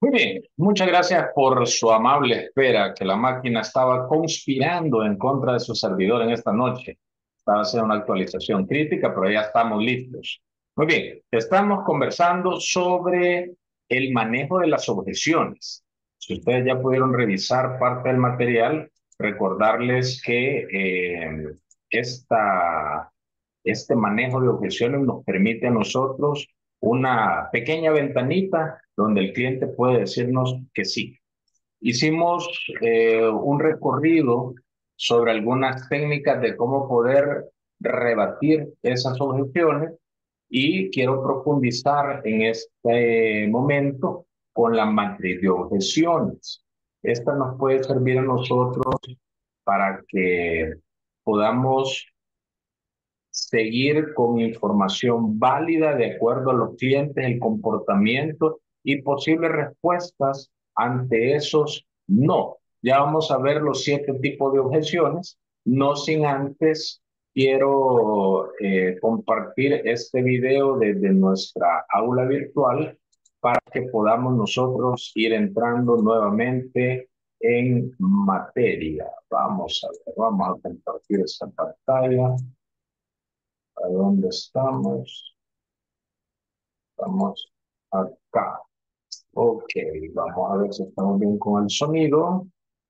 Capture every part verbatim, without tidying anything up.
Muy bien, muchas gracias por su amable espera, que la máquina estaba conspirando en contra de su servidor en esta noche. Estaba haciendo una actualización crítica, pero ya estamos listos. Muy bien, estamos conversando sobre el manejo de las objeciones. Si ustedes ya pudieron revisar parte del material, recordarles que eh, esta, este manejo de objeciones nos permite a nosotros una pequeña ventanita donde el cliente puede decirnos que sí. Hicimos eh, un recorrido sobre algunas técnicas de cómo poder rebatir esas objeciones y quiero profundizar en este momento con la matriz de objeciones. Esta nos puede servir a nosotros para que podamos seguir con información válida de acuerdo a los clientes, el comportamiento y posibles respuestas ante esos no. Ya vamos a ver los siete tipos de objeciones, no sin antes quiero eh, compartir este video desde nuestra aula virtual para que podamos nosotros ir entrando nuevamente en materia. Vamos a ver, vamos a compartir esta pantalla. ¿A dónde estamos? Estamos acá. Ok, vamos a ver si estamos bien con el sonido.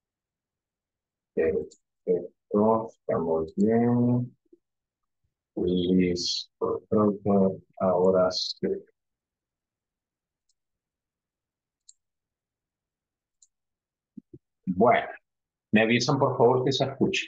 Perfecto, estamos bien. Listo, creo que ahora sí. Bueno, me avisan por favor que se escuche.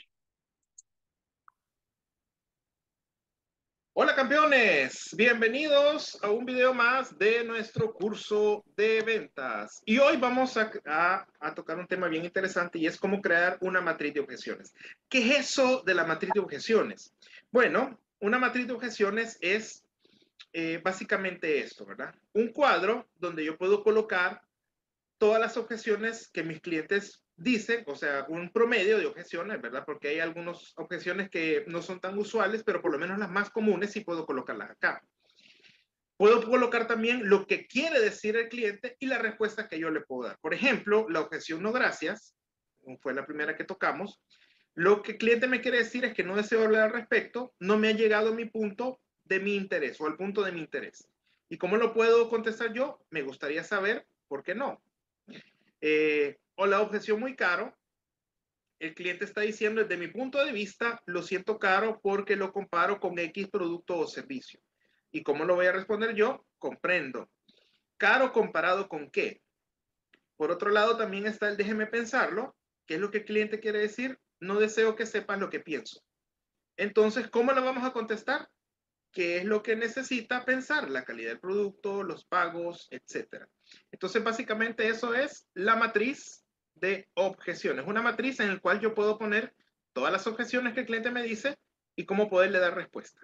Hola campeones, bienvenidos a un video más de nuestro curso de ventas. Y hoy vamos a, a, a, tocar un tema bien interesante y es cómo crear una matriz de objeciones. ¿Qué es eso de la matriz de objeciones? Bueno, una matriz de objeciones es eh, básicamente esto, ¿verdad? Un cuadro donde yo puedo colocar todas las objeciones que mis clientes dicen, o sea, un promedio de objeciones, ¿verdad? Porque hay algunas objeciones que no son tan usuales, pero por lo menos las más comunes sí puedo colocarlas acá. Puedo colocar también lo que quiere decir el cliente y la respuesta que yo le puedo dar. Por ejemplo, la objeción no gracias, fue la primera que tocamos. Lo que el cliente me quiere decir es que no deseo hablar al respecto, no me ha llegado a mi punto de mi interés o al punto de mi interés. ¿Y cómo lo puedo contestar yo? Me gustaría saber por qué no. Eh, o la objeción muy caro, el cliente está diciendo, desde mi punto de vista, lo siento caro porque lo comparo con X producto o servicio. ¿Y cómo lo voy a responder yo? Comprendo. ¿Caro comparado con qué? Por otro lado, también está el déjeme pensarlo. ¿Qué es lo que el cliente quiere decir? No deseo que sepas lo que pienso. Entonces, ¿cómo lo vamos a contestar? ¿Qué es lo que necesita pensar? La calidad del producto, los pagos, etcétera. Entonces, básicamente eso es la matriz de objeciones. Una matriz en la cual yo puedo poner todas las objeciones que el cliente me dice y cómo poderle dar respuesta.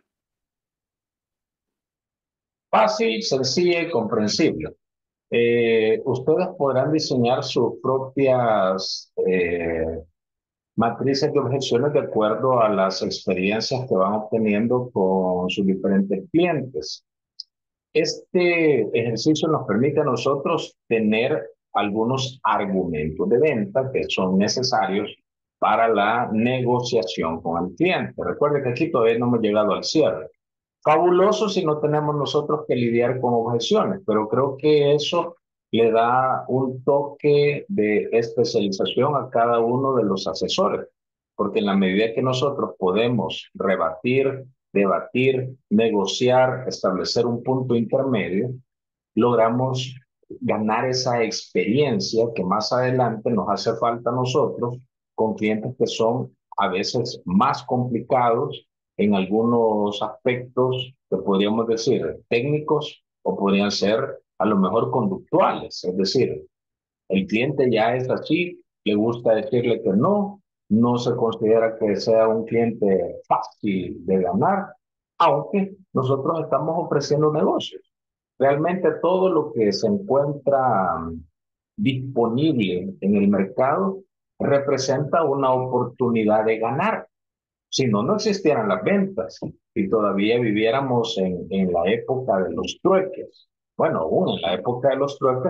Fácil, sencilla y comprensible. Eh, ustedes podrán diseñar sus propias eh, matrices de objeciones de acuerdo a las experiencias que van obteniendo con sus diferentes clientes. Este ejercicio nos permite a nosotros tener algunos argumentos de venta que son necesarios para la negociación con el cliente. Recuerde que aquí todavía no hemos llegado al cierre. Fabuloso si no tenemos nosotros que lidiar con objeciones, pero creo que eso le da un toque de especialización a cada uno de los asesores, porque en la medida que nosotros podemos rebatir, debatir, negociar, establecer un punto intermedio, logramos ganar esa experiencia que más adelante nos hace falta a nosotros con clientes que son a veces más complicados en algunos aspectos que podríamos decir técnicos o podrían ser a lo mejor conductuales. Es decir, el cliente ya es así, le gusta decirle que no, no se considera que sea un cliente fácil de ganar, aunque nosotros estamos ofreciendo negocios. Realmente todo lo que se encuentra mm, disponible en el mercado representa una oportunidad de ganar. Si no, no existieran las ventas y todavía viviéramos en, en la época de los trueques. Bueno, aún en la época de los trueques,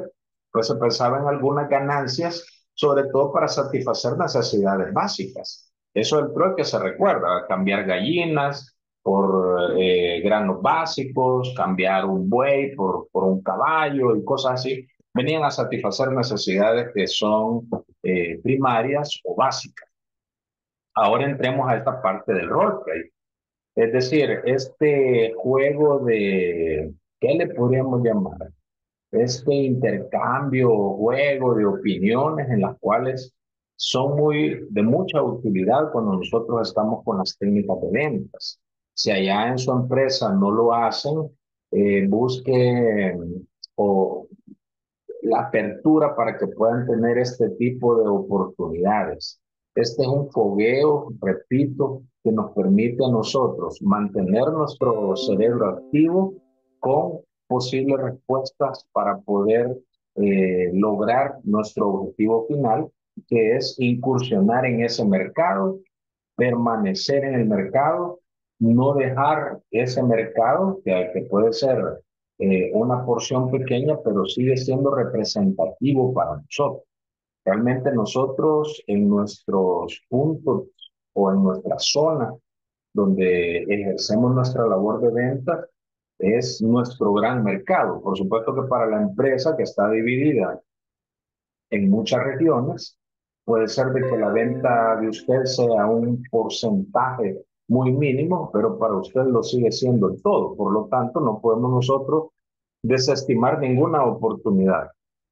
pues se pensaba en algunas ganancias, sobre todo para satisfacer necesidades básicas. Eso del trueque se recuerda, cambiar gallinas por eh, granos básicos, cambiar un buey por, por un caballo y cosas así. Venían a satisfacer necesidades que son eh, primarias o básicas. Ahora entremos a esta parte del roleplay. Es decir, este juego de, ¿qué le podríamos llamar? Este intercambio o juego de opiniones en las cuales son muy de mucha utilidad cuando nosotros estamos con las técnicas de ventas. Si allá en su empresa no lo hacen, eh, busquen o la apertura para que puedan tener este tipo de oportunidades. Este es un fogueo, repito, que nos permite a nosotros mantener nuestro cerebro activo con posibles respuestas para poder eh, lograr nuestro objetivo final, que es incursionar en ese mercado, permanecer en el mercado, no dejar ese mercado, que, que puede ser eh, una porción pequeña, pero sigue siendo representativo para nosotros. Realmente nosotros en nuestros puntos o en nuestra zona donde ejercemos nuestra labor de venta es nuestro gran mercado. Por supuesto que para la empresa que está dividida en muchas regiones, puede ser de que la venta de usted sea un porcentaje muy mínimo, pero para usted lo sigue siendo el todo. Por lo tanto, no podemos nosotros desestimar ninguna oportunidad.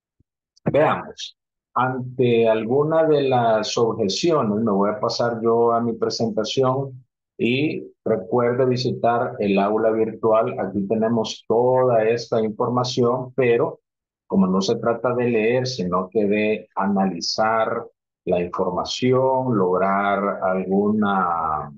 Veamos, ante alguna de las objeciones, me voy a pasar yo a mi presentación y recuerde visitar el aula virtual. Aquí tenemos toda esta información, pero como no se trata de leer, sino que de analizar la información, lograr alguna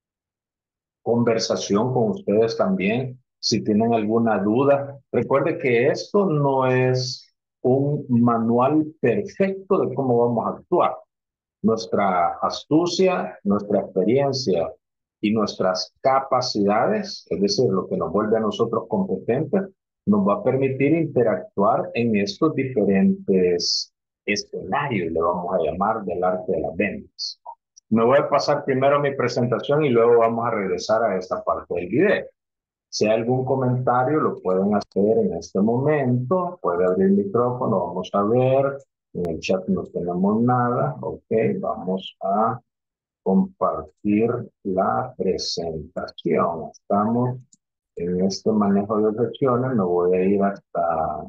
conversación con ustedes también, si tienen alguna duda. Recuerde que esto no es un manual perfecto de cómo vamos a actuar. Nuestra astucia, nuestra experiencia y nuestras capacidades, es decir, lo que nos vuelve a nosotros competentes, nos va a permitir interactuar en estos diferentes escenarios, le vamos a llamar, del arte de las ventas. Me voy a pasar primero mi presentación y luego vamos a regresar a esta parte del video. Si hay algún comentario, lo pueden hacer en este momento. Puede abrir el micrófono, vamos a ver. En el chat no tenemos nada. Ok, vamos a compartir la presentación. Estamos en este manejo de secciones. Me voy a ir hasta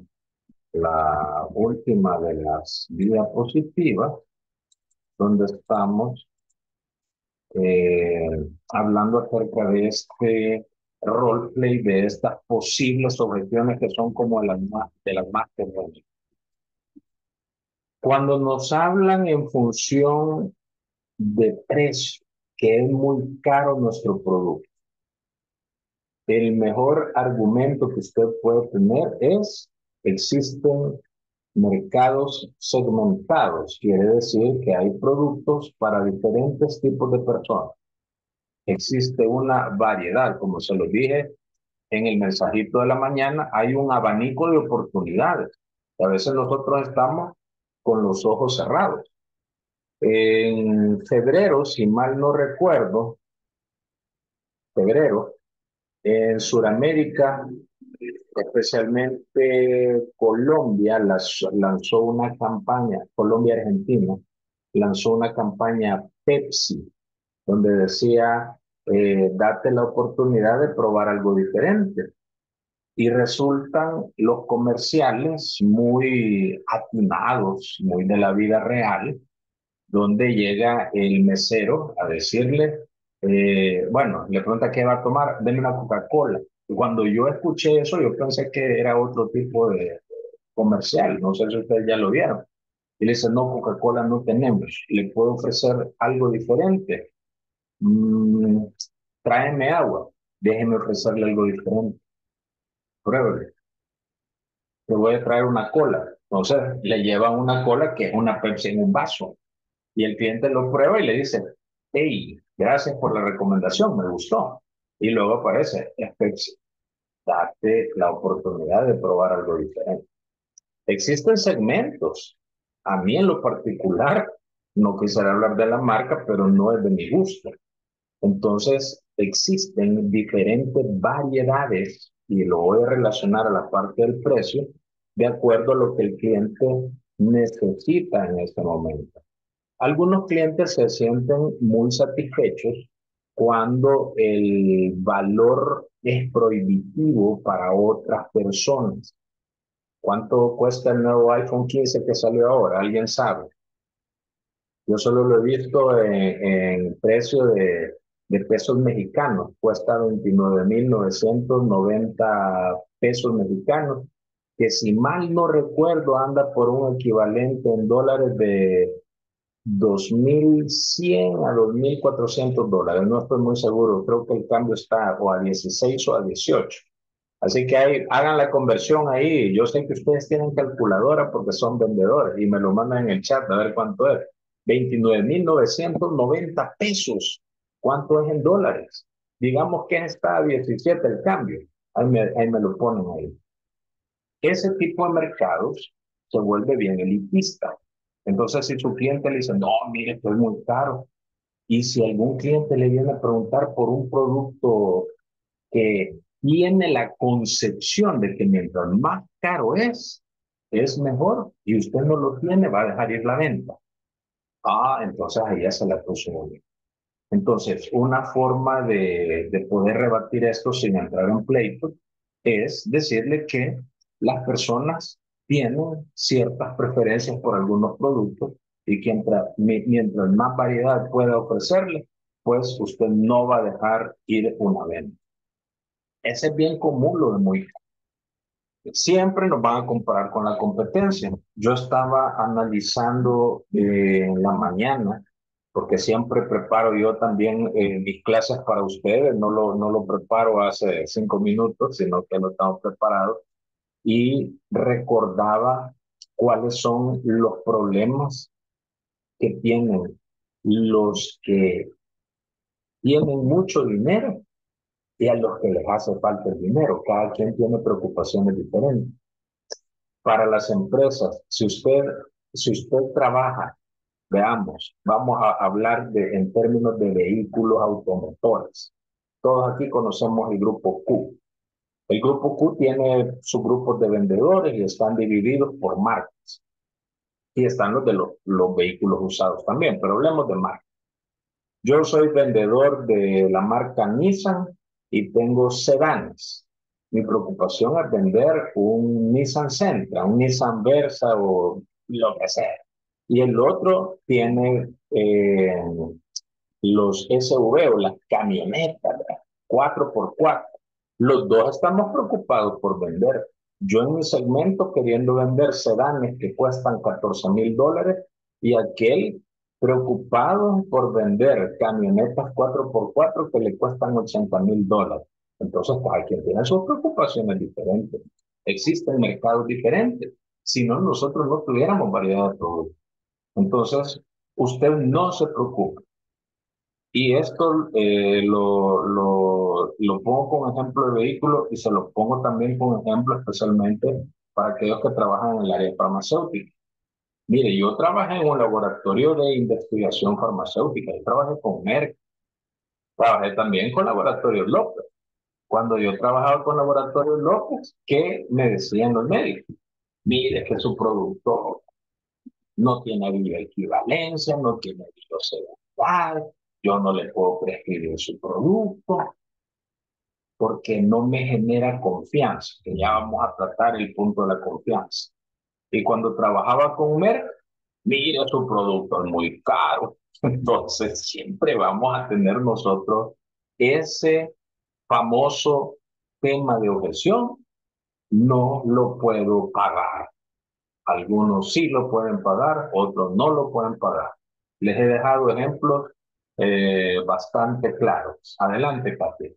la última de las diapositivas, donde estamos eh, hablando acerca de este roleplay, de estas posibles objeciones que son como de las más, de las más comunes. Cuando nos hablan en función de precio, que es muy caro nuestro producto, el mejor argumento que usted puede tener es: existen mercados segmentados, quiere decir que hay productos para diferentes tipos de personas. Existe una variedad, como se lo dije en el mensajito de la mañana, hay un abanico de oportunidades. A veces nosotros estamos con los ojos cerrados. En febrero, si mal no recuerdo, febrero, en Sudamérica, especialmente Colombia, las, lanzó una campaña, Colombia-Argentina, lanzó una campaña Pepsi, donde decía, eh, date la oportunidad de probar algo diferente. Y resultan los comerciales muy atinados, muy de la vida real, donde llega el mesero a decirle, eh, bueno, le pregunta qué va a tomar, denme una Coca-Cola. Y cuando yo escuché eso, yo pensé que era otro tipo de comercial, no sé si ustedes ya lo vieron. Y le dice, no, Coca-Cola no tenemos, le puedo ofrecer algo diferente. Mm, tráeme agua, déjeme ofrecerle algo diferente. Pruébele, te voy a traer una cola. Entonces le llevan una cola que es una Pepsi en un vaso. Y el cliente lo prueba y le dice, hey, gracias por la recomendación, me gustó. Y luego aparece, es Pepsi. Date la oportunidad de probar algo diferente. Existen segmentos. A mí en lo particular, no quisiera hablar de la marca, pero no es de mi gusto. Entonces, existen diferentes variedades y lo voy a relacionar a la parte del precio de acuerdo a lo que el cliente necesita en este momento. Algunos clientes se sienten muy satisfechos cuando el valor es prohibitivo para otras personas. ¿Cuánto cuesta el nuevo iPhone quince que salió ahora? ¿Alguien sabe? Yo solo lo he visto en, en precio de, de pesos mexicanos. Cuesta veintinueve mil novecientos noventa pesos mexicanos, que si mal no recuerdo anda por un equivalente en dólares de dos mil cien a dos mil cuatrocientos dólares. No estoy muy seguro. Creo que el cambio está o a dieciséis o a dieciocho. Así que ahí, hagan la conversión ahí. Yo sé que ustedes tienen calculadora porque son vendedores y me lo mandan en el chat a ver cuánto es. veintinueve mil novecientos noventa pesos. ¿Cuánto es en dólares? Digamos que está a diecisiete el cambio. Ahí me, ahí me lo ponen ahí. Ese tipo de mercados se vuelve bien elitista. Entonces, si su cliente le dice, no, mire, esto es muy caro. Y si algún cliente le viene a preguntar por un producto que tiene la concepción de que mientras más caro es, es mejor y usted no lo tiene, va a dejar ir la venta. Ah, entonces ahí ya se la puso muy bien. Entonces, una forma de, de poder rebatir esto sin entrar en pleito es decirle que las personas tienen ciertas preferencias por algunos productos y que mientras, mientras más variedad pueda ofrecerle, pues usted no va a dejar ir una venta. Ese es bien común, lo de muy siempre nos van a comparar con la competencia. Yo estaba analizando eh, en la mañana, porque siempre preparo yo también eh, mis clases para ustedes, no lo, no lo preparo hace cinco minutos, sino que lo estamos preparado, y recordaba cuáles son los problemas que tienen los que tienen mucho dinero y a los que les hace falta el dinero. Cada quien tiene preocupaciones diferentes. Para las empresas, si usted, si usted trabaja, veamos, vamos a hablar de, en términos de vehículos automotores. Todos aquí conocemos el grupo Q. El grupo Q tiene sus grupos de vendedores y están divididos por marcas. Y están los de los, los vehículos usados también, pero hablemos de marcas. Yo soy vendedor de la marca Nissan y tengo sedanes. Mi preocupación es vender un Nissan Sentra, un Nissan Versa o lo que sea. Y el otro tiene eh, los S U V o las camionetas, cuatro por cuatro. Los dos estamos preocupados por vender. Yo en mi segmento queriendo vender sedanes que cuestan catorce mil dólares y aquel preocupado por vender camionetas cuatro por cuatro que le cuestan ochenta mil dólares. Entonces, cada quien tiene sus preocupaciones diferentes. Existen mercados diferentes. Si no, nosotros no tuviéramos variedad de productos. Entonces, usted no se preocupe. Y esto eh, lo, lo, lo pongo como ejemplo de vehículo y se lo pongo también como ejemplo especialmente para aquellos que trabajan en el área farmacéutica. Mire, yo trabajé en un laboratorio de investigación farmacéutica, yo trabajé con Merck, trabajé también con laboratorios López. Cuando yo trabajaba con laboratorios López, ¿qué me decían los médicos? Mire que su producto no tiene bioequivalencia, no tiene bioseguridad, yo no le puedo prescribir su producto porque no me genera confianza, que ya vamos a tratar el punto de la confianza. Y cuando trabajaba con Merck, mire, su producto es muy caro. Entonces, siempre vamos a tener nosotros ese famoso tema de objeción, no lo puedo pagar. Algunos sí lo pueden pagar, otros no lo pueden pagar. Les he dejado ejemplos eh, bastante claros. Adelante, Pati.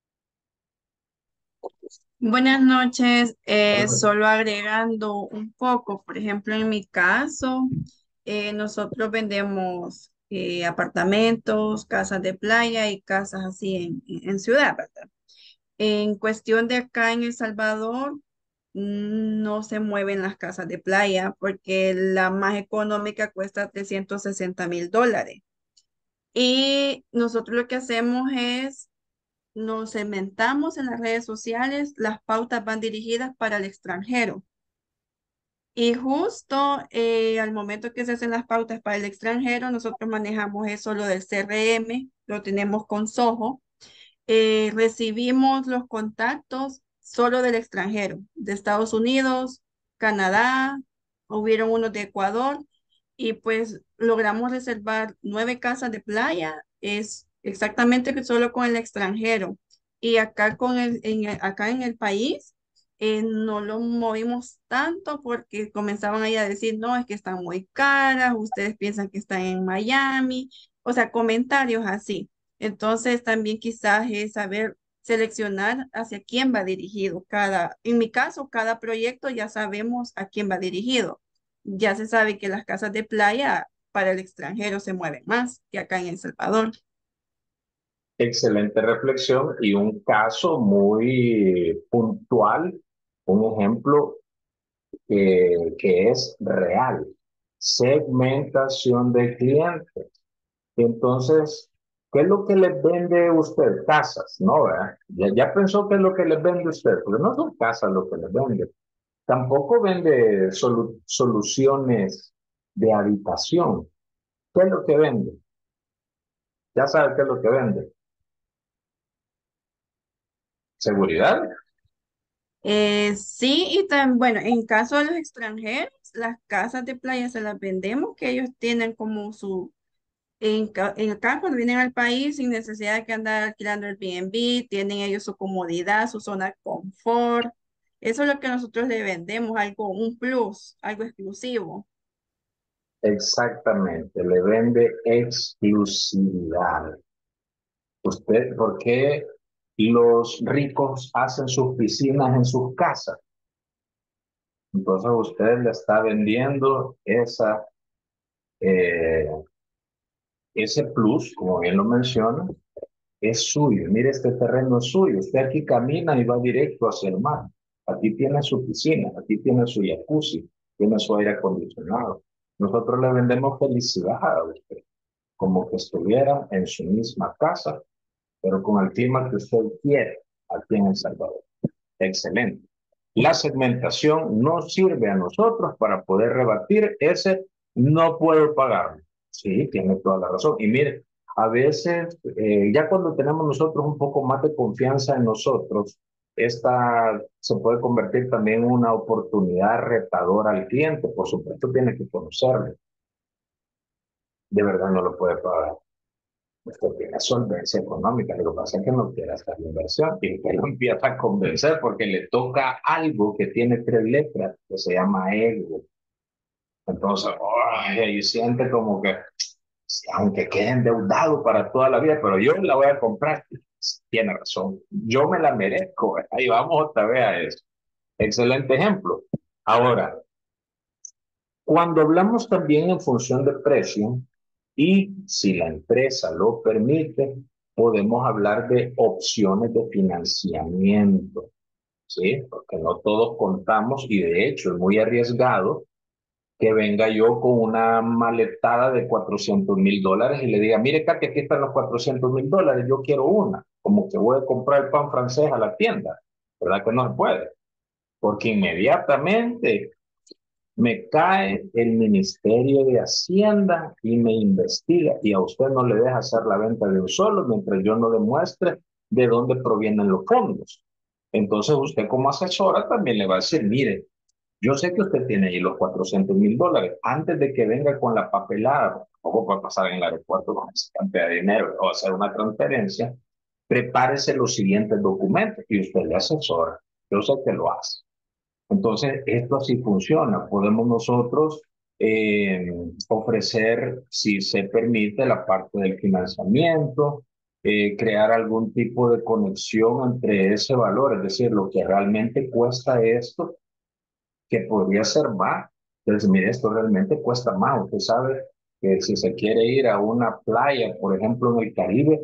Buenas noches, eh, solo agregando un poco, por ejemplo, en mi caso, eh, nosotros vendemos eh, apartamentos, casas de playa y casas así en, en ciudad, ¿verdad? En cuestión de acá en El Salvador, no se mueven las casas de playa porque la más económica cuesta trescientos sesenta mil dólares. Y nosotros lo que hacemos es, nos segmentamos en las redes sociales, las pautas van dirigidas para el extranjero. Y justo eh, al momento que se hacen las pautas para el extranjero, nosotros manejamos eso, lo del C R M, lo tenemos con Soho. Eh, recibimos los contactos solo del extranjero, de Estados Unidos, Canadá, hubieron unos de Ecuador y pues logramos reservar nueve casas de playa, es exactamente que solo con el extranjero. Y acá, con el, en, el- acá en el país eh, no lo movimos tanto porque comenzaban ahí a decir, no, es que están muy caras, ustedes piensan que están en Miami, o sea, comentarios así. Entonces, también quizás es saber seleccionar hacia quién va dirigido cada, en mi caso, cada proyecto ya sabemos a quién va dirigido. Ya se sabe que las casas de playa para el extranjero se mueven más que acá en El Salvador. Excelente reflexión y un caso muy puntual, un ejemplo que, que es real. Segmentación de clientes. Entonces, ¿qué es lo que les vende usted? Casas, ¿no? ¿Verdad? Ya, ya pensó qué es lo que les vende usted, porque no son casas lo que les vende. Tampoco vende solu- soluciones de habitación. ¿Qué es lo que vende? Ya sabe qué es lo que vende. Seguridad. Eh, sí, y también, bueno, en caso de los extranjeros, las casas de playa se las vendemos, que ellos tienen como su, en, ca- en acá cuando vienen al país sin necesidad de que andar alquilando el Airbnb, tienen ellos su comodidad, su zona de confort. Eso es lo que nosotros le vendemos, algo, un plus, algo exclusivo. Exactamente, le vende exclusividad. ¿Usted por qué los ricos hacen sus piscinas en sus casas? Entonces usted le está vendiendo esa, eh, ese plus, como bien lo menciona, es suyo. Mire, este terreno es suyo. Usted aquí camina y va directo hacia el mar. Aquí tiene su piscina, aquí tiene su jacuzzi, tiene su aire acondicionado. Nosotros le vendemos felicidad a usted, como que estuviera en su misma casa, pero con el clima que usted quiere aquí en El Salvador. Excelente. La segmentación nos sirve a nosotros para poder rebatir ese no puedo pagarlo. Sí, tiene toda la razón. Y mire, a veces, eh, ya cuando tenemos nosotros un poco más de confianza en nosotros, esta se puede convertir también en una oportunidad retadora al cliente. Por supuesto, tiene que conocerlo. De verdad no lo puede pagar. Usted tiene solvencia económica, lo que pasa es que no quiere hacer la inversión y que lo empieza a convencer porque le toca algo que tiene tres letras, que se llama ego. Entonces, ay, ahí siente como que, aunque quede endeudado para toda la vida, pero yo la voy a comprar. Tiene razón, yo me la merezco. Ahí vamos otra vez a eso. Excelente ejemplo. Ahora, cuando hablamos también en función de precio, y si la empresa lo permite, podemos hablar de opciones de financiamiento, ¿sí? Porque no todos contamos y de hecho es muy arriesgado que venga yo con una maletada de cuatrocientos mil dólares y le diga, mire, Katy, aquí están los cuatrocientos mil dólares, yo quiero una, como que voy a comprar el pan francés a la tienda, ¿verdad que no se puede? Porque inmediatamente me cae el Ministerio de Hacienda y me investiga y a usted no le deja hacer la venta de un solo mientras yo no demuestre de dónde provienen los fondos. Entonces usted como asesora también le va a decir, mire, yo sé que usted tiene ahí los cuatrocientos mil dólares. Antes de que venga con la papelada, o puede pasar en el aeropuerto con esa cantidad de dinero o hacer una transferencia, prepárese los siguientes documentos y usted le asesora. Yo sé que lo hace. Entonces, esto así funciona. Podemos nosotros eh, ofrecer, si se permite, la parte del financiamiento, eh, crear algún tipo de conexión entre ese valor, es decir, lo que realmente cuesta esto, que podría ser más. Entonces, mire, esto realmente cuesta más. Usted sabe que si se quiere ir a una playa, por ejemplo, en el Caribe,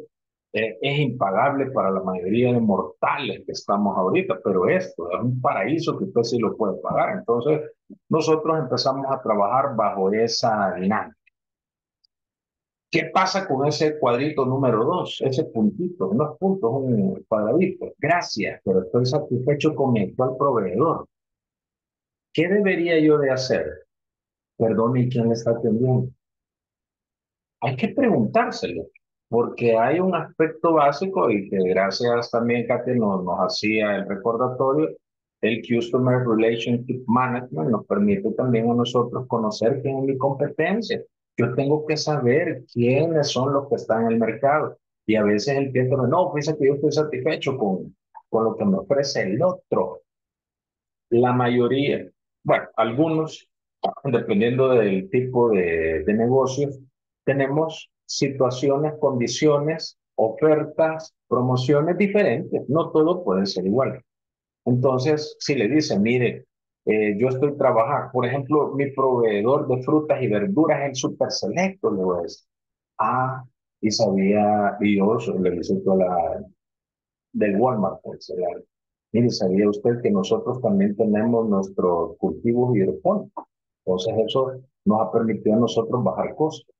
eh, es impagable para la mayoría de mortales que estamos ahorita, pero esto es un paraíso que usted sí lo puede pagar. Entonces, nosotros empezamos a trabajar bajo esa dinámica. ¿Qué pasa con ese cuadrito número dos? Ese puntito, no es punto, es un cuadradito. Gracias, pero estoy satisfecho con mi actual proveedor. ¿Qué debería yo de hacer? Perdón, ¿y quién le está atendiendo? Hay que preguntárselo, porque hay un aspecto básico y que gracias también, Kate, nos, nos hacía el recordatorio. El Customer Relationship Management nos permite también a nosotros conocer quién es mi competencia. Yo tengo que saber quiénes son los que están en el mercado. Y a veces el cliente me dice, no, fíjate que yo estoy satisfecho con, con lo que me ofrece el otro. La mayoría, bueno, algunos, dependiendo del tipo de, de negocio, tenemos situaciones, condiciones, ofertas, promociones diferentes. No todo puede ser igual. Entonces, si le dicen, mire, eh, yo estoy trabajando, por ejemplo, mi proveedor de frutas y verduras es el Super Selecto, le voy a decir. Ah, y sabía, y yo le visito a la, del Walmart, pues, la- mire, ¿sabía usted que nosotros también tenemos nuestros cultivos hidropónicos? Entonces eso nos ha permitido a nosotros bajar costos.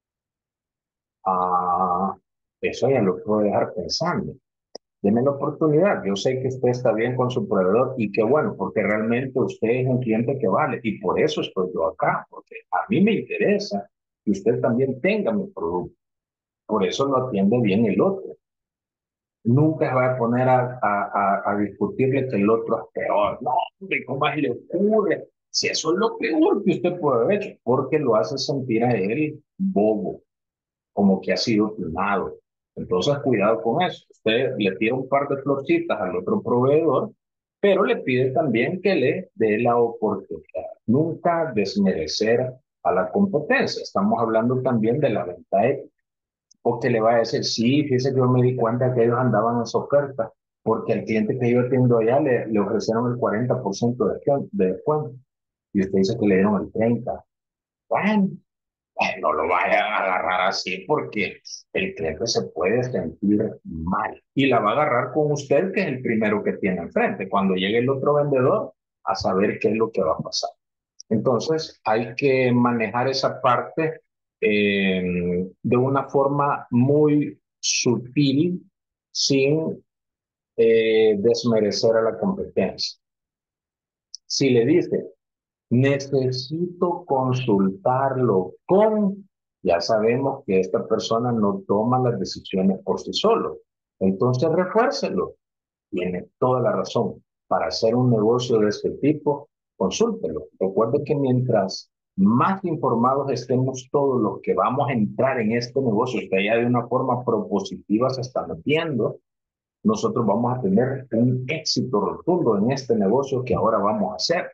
Ah, eso ya lo puedo dejar pensando. Deme la oportunidad. Yo sé que usted está bien con su proveedor y qué bueno, porque realmente usted es un cliente que vale y por eso estoy yo acá, porque a mí me interesa que usted también tenga mi producto. Por eso lo atiende bien el otro. Nunca se va a poner a, a, a, a discutirle que el otro es peor. No, hombre, ¿cómo más le ocurre? Si eso es lo peor que usted puede haber hecho, porque lo hace sentir a él bobo, como que ha sido timado. Entonces, cuidado con eso. Usted le tira un par de florcitas al otro proveedor, pero le pide también que le dé la oportunidad. Nunca desmerecer a la competencia. Estamos hablando también de la venta ética. O que le va a decir, sí, fíjese que yo me di cuenta que ellos andaban en esa oferta, porque el cliente que yo atiendo allá le, le ofrecieron el cuarenta por ciento de descuento, de descuento, y usted dice que le dieron el treinta por ciento. Bueno, pues no lo vaya a agarrar así porque el cliente se puede sentir mal y la va a agarrar con usted, que es el primero que tiene enfrente. Cuando llegue el otro vendedor, a saber qué es lo que va a pasar. Entonces, hay que manejar esa parte eh, de una forma muy sutil, sin eh, desmerecer a la competencia. Si le dice, necesito consultarlo con, ya sabemos que esta persona no toma las decisiones por sí solo. Entonces, refuércelo. Tiene toda la razón. Para hacer un negocio de este tipo, consúltelo. Recuerde que mientras más informados estemos todos los que vamos a entrar en este negocio, que ya de una forma propositiva se está metiendo, nosotros vamos a tener un éxito rotundo en este negocio que ahora vamos a hacer.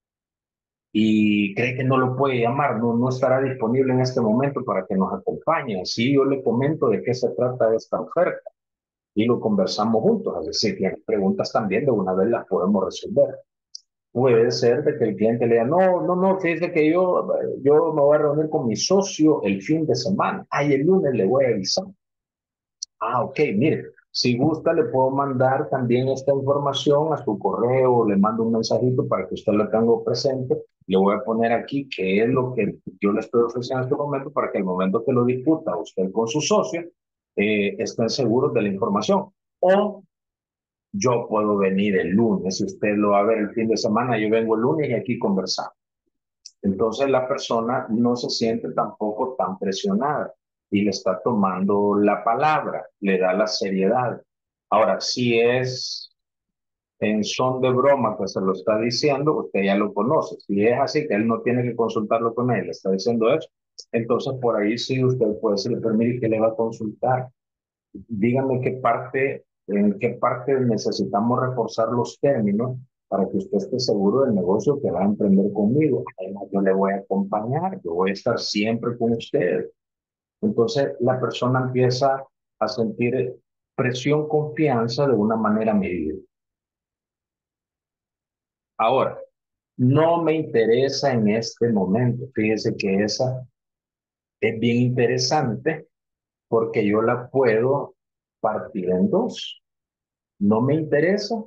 Y cree que no lo puede llamar, no, no estará disponible en este momento para que nos acompañe. Así yo le comento de qué se trata esta oferta y lo conversamos juntos. Es decir, tienes preguntas también, de una vez las podemos resolver. Puede ser de que el cliente le diga, no, no, no, fíjese que yo, yo me voy a reunir con mi socio el fin de semana. Ay, el lunes le voy a avisar. Ah, ok, mire, si gusta le puedo mandar también esta información a su correo, le mando un mensajito para que usted lo tenga presente. Le voy a poner aquí qué es lo que yo le estoy ofreciendo en este momento para que el momento que lo discuta usted con su socio, eh, estén seguros de la información. O yo puedo venir el lunes, si usted lo va a ver el fin de semana, yo vengo el lunes y aquí conversamos. Entonces la persona no se siente tampoco tan presionada y le está tomando la palabra, le da la seriedad. Ahora, si es en son de broma que se lo está diciendo, usted ya lo conoce. Si es así, que él no tiene que consultarlo con él, le está diciendo eso, entonces por ahí sí usted puede decirle, permite que le va a consultar. Dígame qué parte, en qué parte necesitamos reforzar los términos para que usted esté seguro del negocio que va a emprender conmigo. Además, yo le voy a acompañar, yo voy a estar siempre con usted. Entonces, la persona empieza a sentir presión, confianza de una manera medida. Ahora, no me interesa en este momento. Fíjese que esa es bien interesante porque yo la puedo partida en dos. No me interesa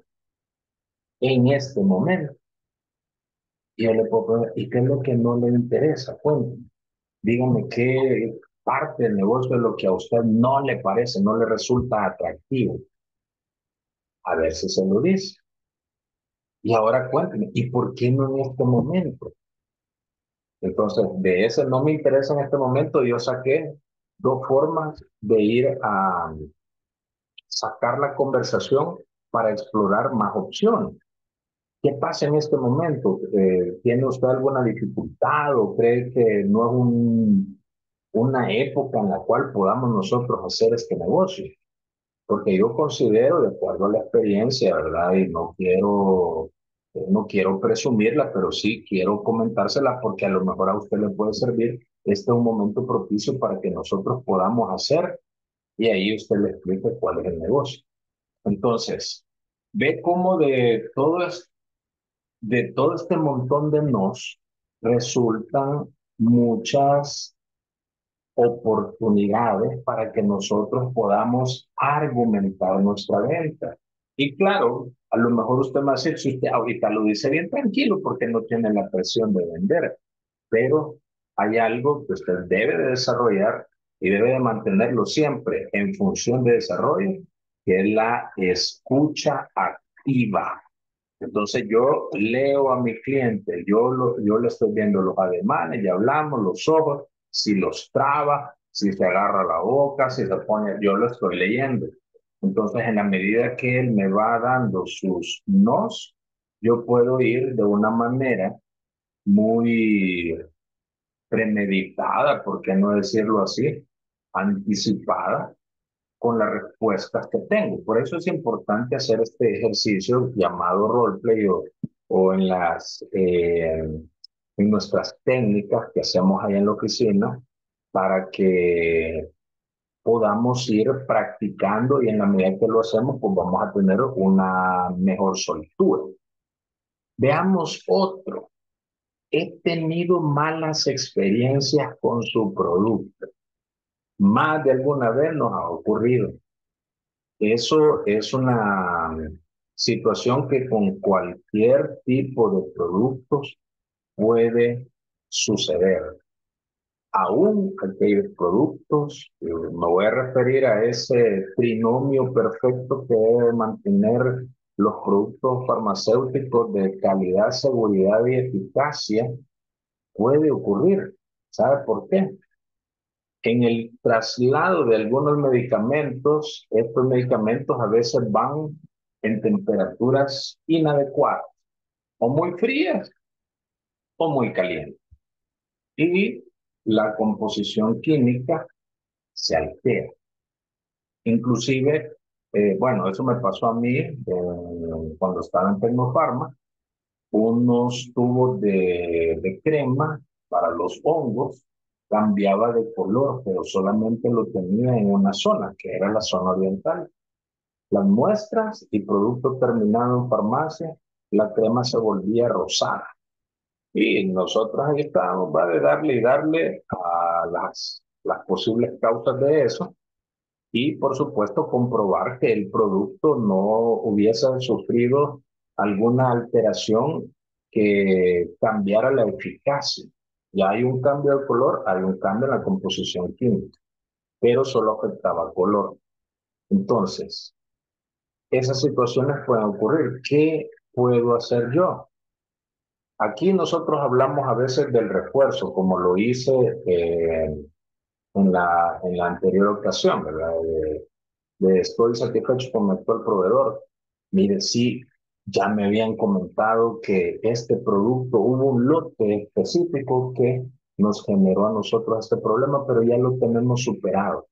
en este momento. Y yo le puedo preguntar, ¿y qué es lo que no le interesa? Cuéntame. Dígame qué parte del negocio es lo que a usted no le parece, no le resulta atractivo. A ver si se lo dice. Y ahora cuénteme, ¿y por qué no en este momento? Entonces, de ese no me interesa en este momento, yo saqué dos formas de ir a sacar la conversación para explorar más opciones. ¿Qué pasa en este momento? Eh, ¿tiene usted alguna dificultad o cree que no es un, una época en la cual podamos nosotros hacer este negocio? Porque yo considero, de acuerdo a la experiencia, ¿verdad? Y no quiero, eh, no quiero presumirla, pero sí quiero comentársela porque a lo mejor a usted le puede servir. Este es un momento propicio para que nosotros podamos hacer y ahí usted le explique cuál es el negocio. Entonces, ve cómo de todo, es- de todo este montón de nos resultan muchas oportunidades para que nosotros podamos argumentar nuestra venta. Y claro, a lo mejor usted me hace, si usted ahorita lo dice bien tranquilo porque no tiene la presión de vender, pero hay algo que usted debe de desarrollar y debe de mantenerlo siempre en función de desarrollo, que es la escucha activa. Entonces yo leo a mi cliente, yo, lo, yo le estoy viendo los ademanes, ya hablamos, los ojos, si los traba, si se agarra la boca, si se pone, yo lo estoy leyendo. Entonces en la medida que él me va dando sus nos, yo puedo ir de una manera muy premeditada, por qué no decirlo así, anticipada, con las respuestas que tengo. Por eso es importante hacer este ejercicio llamado roleplay o, o en las eh, en nuestras técnicas que hacemos ahí en la oficina para que podamos ir practicando y en la medida que lo hacemos, pues vamos a tener una mejor soltura. Veamos otro. He tenido malas experiencias con su producto. Más de alguna vez nos ha ocurrido. Eso es una situación que con cualquier tipo de productos puede suceder. Aún aquellos productos, eh, me voy a referir a ese trinomio perfecto que debe mantener los productos farmacéuticos de calidad, seguridad y eficacia, puede ocurrir. ¿Sabe por qué? En el traslado de algunos medicamentos, estos medicamentos a veces van en temperaturas inadecuadas, o muy frías o muy calientes. Y la composición química se altera. Inclusive, eh, bueno, eso me pasó a mí eh, cuando estaba en Tecnofarma, unos tubos de, de crema para los hongos cambiaba de color, pero solamente lo tenía en una zona, que era la zona oriental. Las muestras y producto terminado en farmacia, la crema se volvía rosada. Y nosotros ahí estábamos, va, de darle y darle a las, las posibles causas de eso. Y por supuesto comprobar que el producto no hubiese sufrido alguna alteración que cambiara la eficacia. Ya hay un cambio de color, hay un cambio en la composición química, pero solo afectaba color. Entonces, esas situaciones pueden ocurrir. ¿Qué puedo hacer yo? Aquí nosotros hablamos a veces del refuerzo, como lo hice eh, en la, en la anterior ocasión, ¿verdad? De, de estoy satisfecho con mi actual proveedor. Mire, sí, ya me habían comentado que este producto, hubo un lote específico que nos generó a nosotros este problema, pero ya lo tenemos superado.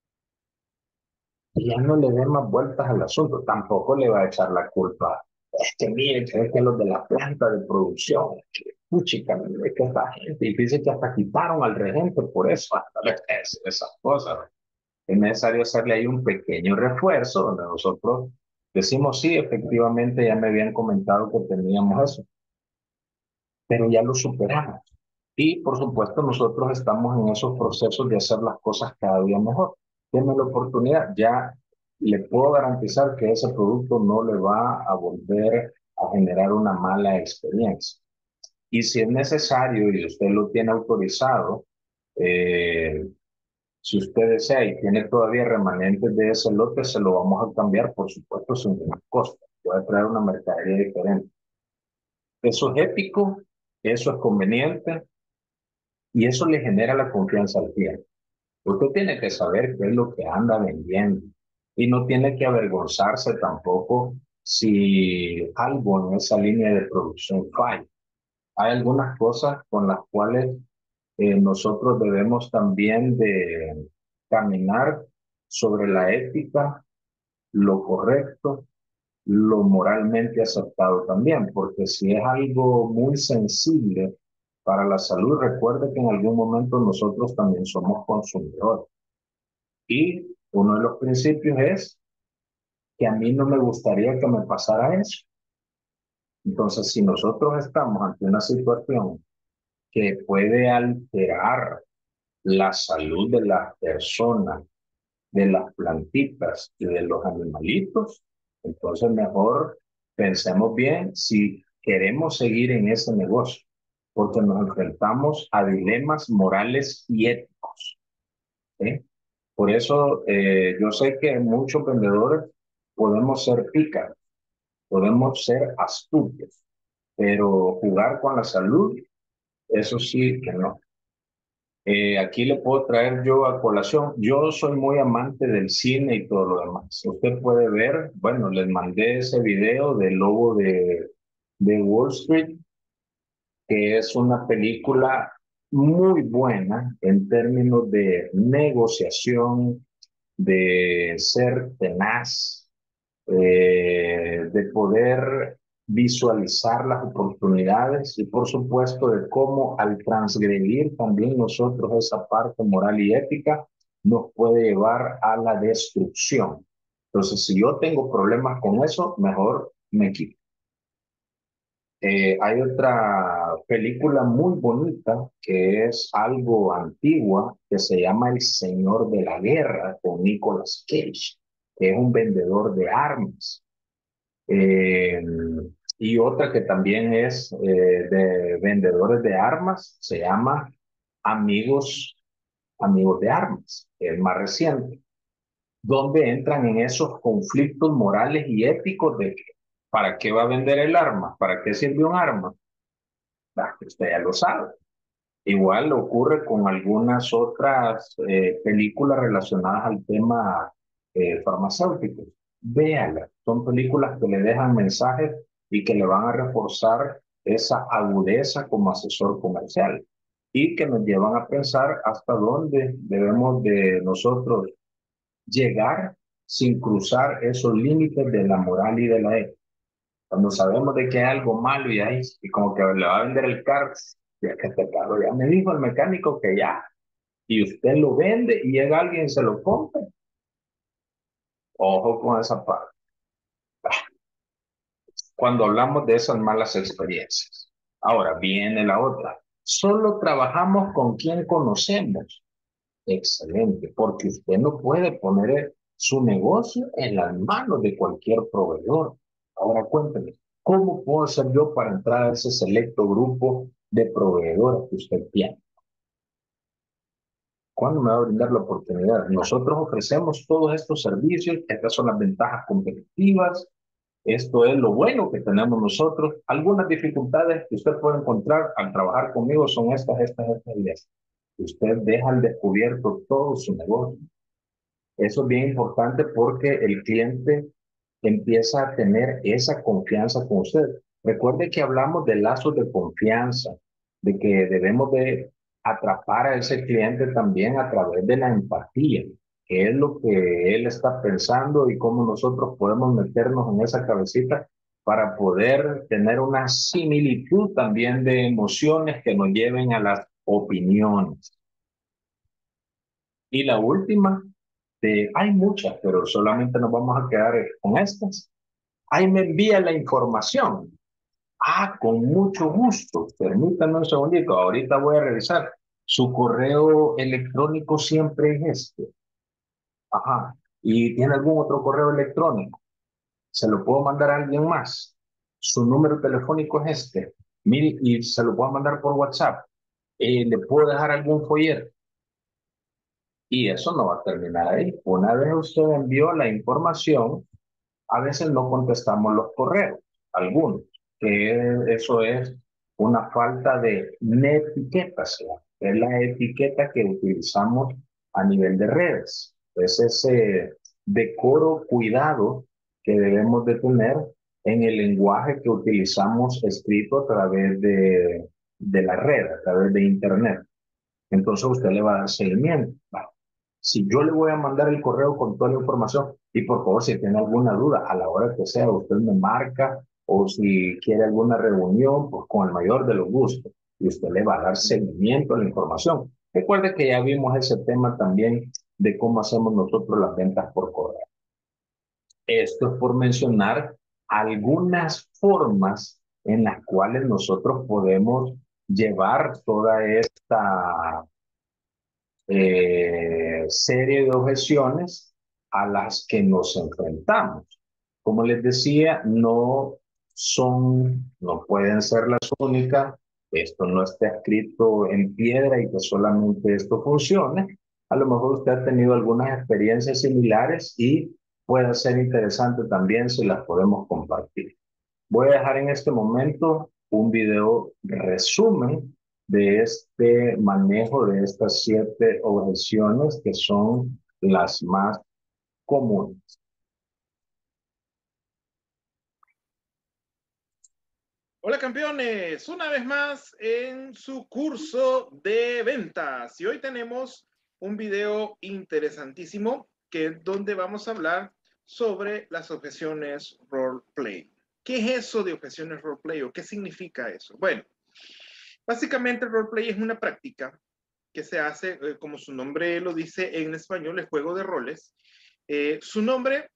Y ya no le dé más vueltas al asunto, tampoco le va a echar la culpa. Es que mire, que es que los de la planta de producción, que, puchica, mire que esta gente, y dice que hasta quitaron al regente por eso, hasta le decir esas cosas. Es necesario hacerle ahí un pequeño refuerzo donde nosotros decimos, sí, efectivamente ya me habían comentado que teníamos eso, pero ya lo superamos. Y por supuesto nosotros estamos en esos procesos de hacer las cosas cada día mejor. Denme la oportunidad, ya le puedo garantizar que ese producto no le va a volver a generar una mala experiencia. Y si es necesario y usted lo tiene autorizado, eh, si usted desea y tiene todavía remanentes de ese lote, se lo vamos a cambiar, por supuesto, sin ningún costo. Puede traer una mercadería diferente. Eso es ético, eso es conveniente y eso le genera la confianza al cliente. Usted tiene que saber qué es lo que anda vendiendo y no tiene que avergonzarse tampoco si algo en esa línea de producción falla. Hay algunas cosas con las cuales eh, nosotros debemos también de caminar sobre la ética, lo correcto, lo moralmente aceptado también, porque si es algo muy sensible para la salud, recuerde que en algún momento nosotros también somos consumidores. Y uno de los principios es que a mí no me gustaría que me pasara eso. Entonces, si nosotros estamos ante una situación que puede alterar la salud de las personas, de las plantitas y de los animalitos, entonces mejor pensemos bien si queremos seguir en ese negocio, porque nos enfrentamos a dilemas morales y éticos, ¿sí? Por eso eh, yo sé que muchos vendedores podemos ser pícaros, podemos ser astutos, pero jugar con la salud, eso sí que no. Eh, aquí le puedo traer yo a colación. Yo soy muy amante del cine y todo lo demás. Usted puede ver, bueno, les mandé ese video del lobo de, de Wall Street, que es una película muy buena en términos de negociación, de ser tenaz, eh, de poder visualizar las oportunidades y por supuesto de cómo al transgredir también nosotros esa parte moral y ética nos puede llevar a la destrucción. Entonces, si yo tengo problemas con eso, mejor me quito. Eh, hay otra película muy bonita que es algo antigua que se llama El Señor de la Guerra con Nicolas Cage, que es un vendedor de armas. Eh, y otra que también es eh, de vendedores de armas, se llama Amigos, Amigos de Armas, el más reciente, donde entran en esos conflictos morales y éticos de que, ¿para qué va a vender el arma? ¿Para qué sirve un arma? Ah, usted ya lo sabe. Igual ocurre con algunas otras eh, películas relacionadas al tema eh, farmacéutico. Véanlas, son películas que le dejan mensajes y que le van a reforzar esa agudeza como asesor comercial y que nos llevan a pensar hasta dónde debemos de nosotros llegar sin cruzar esos límites de la moral y de la ética. Cuando sabemos de que hay algo malo y ahí, y como que le va a vender el carro, ya que este carro ya me dijo el mecánico que ya, y usted lo vende y llega alguien y se lo compra. Ojo con esa parte. Cuando hablamos de esas malas experiencias. Ahora viene la otra. Solo trabajamos con quien conocemos. Excelente, porque usted no puede poner su negocio en las manos de cualquier proveedor. Ahora cuénteme, ¿cómo puedo hacer yo para entrar a ese selecto grupo de proveedores que usted tiene? ¿Cuándo me va a brindar la oportunidad? Nosotros ofrecemos todos estos servicios, estas son las ventajas competitivas, esto es lo bueno que tenemos nosotros. Algunas dificultades que usted puede encontrar al trabajar conmigo son estas, estas, estas y estas. Usted deja al descubierto todo su negocio. Eso es bien importante porque el cliente empieza a tener esa confianza con usted. Recuerde que hablamos de lazos de confianza, de que debemos de atrapar a ese cliente también a través de la empatía, que es lo que él está pensando y cómo nosotros podemos meternos en esa cabecita para poder tener una similitud también de emociones que nos lleven a las opiniones. Y la última, de, hay muchas, pero solamente nos vamos a quedar con estas. Ahí me envía la información. Ah, con mucho gusto. Permítame un segundito. Ahorita voy a revisar. Su correo electrónico siempre es este. Ajá. y tiene algún otro correo electrónico, se lo puedo mandar a alguien más. Su número telefónico es este. Mire, y se lo puedo mandar por WhatsApp. Eh, le puedo dejar algún folleto. Y eso no va a terminar ahí. Una vez usted envió la información, a veces no contestamos los correos, algunos, que eso es una falta de etiquetación. Es la etiqueta que utilizamos a nivel de redes. Es ese decoro, cuidado que debemos de tener en el lenguaje que utilizamos escrito a través de, de la red, a través de Internet. Entonces usted le va a dar seguimiento. Vale. Si yo le voy a mandar el correo con toda la información, y por favor, si tiene alguna duda, a la hora que sea, usted me marca, o si quiere alguna reunión, pues con el mayor de los gustos, y usted le va a dar seguimiento a la información. Recuerde que ya vimos ese tema también de cómo hacemos nosotros las ventas por correo. Esto es por mencionar algunas formas en las cuales nosotros podemos llevar toda esta eh, serie de objeciones a las que nos enfrentamos. Como les decía, no son, no pueden ser las únicas. Esto no está escrito en piedra y que solamente esto funcione. A lo mejor usted ha tenido algunas experiencias similares y puede ser interesante también si las podemos compartir. Voy a dejar en este momento un video resumen de este manejo de estas siete objeciones que son las más comunes. Hola campeones, una vez más en su curso de ventas y hoy tenemos un video interesantísimo que es donde vamos a hablar sobre las objeciones roleplay. ¿Qué es eso de objeciones roleplay o qué significa eso? Bueno, básicamente el roleplay es una práctica que se hace, eh, como su nombre lo dice en español, el juego de roles. Eh, su nombre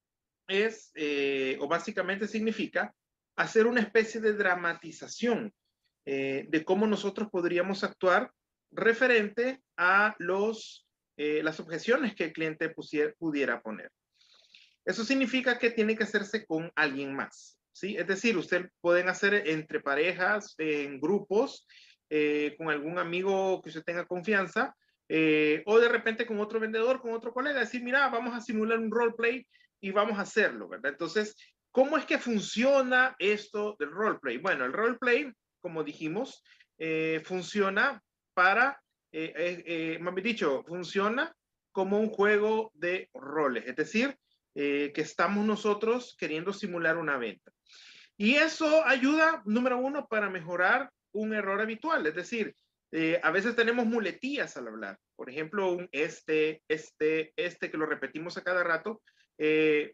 es, eh, o básicamente significa, hacer una especie de dramatización eh, de cómo nosotros podríamos actuar referente a los, eh, las objeciones que el cliente pusiera, pudiera poner. Eso significa que tiene que hacerse con alguien más, ¿sí? Es decir, ustedes pueden hacer entre parejas, en grupos, eh, con algún amigo que usted tenga confianza, eh, o de repente con otro vendedor, con otro colega, decir, mira, vamos a simular un roleplay y vamos a hacerlo, ¿verdad? Entonces, ¿cómo es que funciona esto del roleplay? Bueno, el roleplay, como dijimos, eh, funciona para, eh, eh, eh, más bien dicho, funciona como un juego de roles, es decir, eh, que estamos nosotros queriendo simular una venta. Y eso ayuda, número uno, para mejorar un error habitual, es decir, eh, a veces tenemos muletillas al hablar, por ejemplo, un este, este, este, que lo repetimos a cada rato, eh,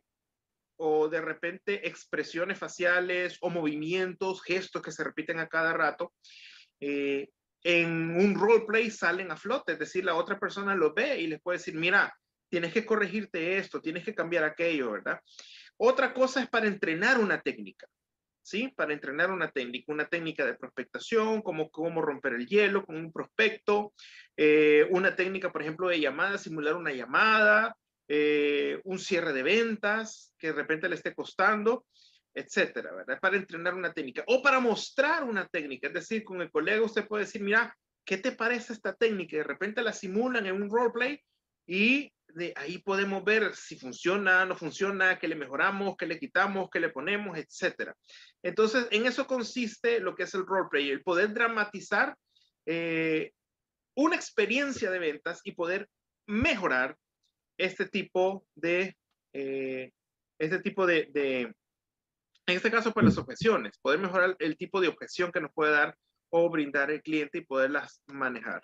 o de repente expresiones faciales o movimientos, gestos que se repiten a cada rato, eh, en un roleplay salen a flote, es decir, la otra persona lo ve y les puede decir, mira, tienes que corregirte esto, tienes que cambiar aquello, ¿verdad? Otra cosa es para entrenar una técnica, ¿sí? Para entrenar una técnica, una técnica de prospectación, como cómo romper el hielo con un prospecto, eh, una técnica, por ejemplo, de llamada, simular una llamada, eh, un cierre de ventas que de repente le esté costando, etcétera, ¿verdad? Para entrenar una técnica o para mostrar una técnica, es decir, con el colega usted puede decir, mira, ¿qué te parece esta técnica? Y de repente la simulan en un roleplay y de ahí podemos ver si funciona, no funciona, qué le mejoramos, qué le quitamos, qué le ponemos, etcétera. Entonces, en eso consiste lo que es el roleplay, el poder dramatizar eh, una experiencia de ventas y poder mejorar este tipo de, eh, este tipo de, de, en este caso, pues las objeciones, poder mejorar el tipo de objeción que nos puede dar o brindar el cliente y poderlas manejar.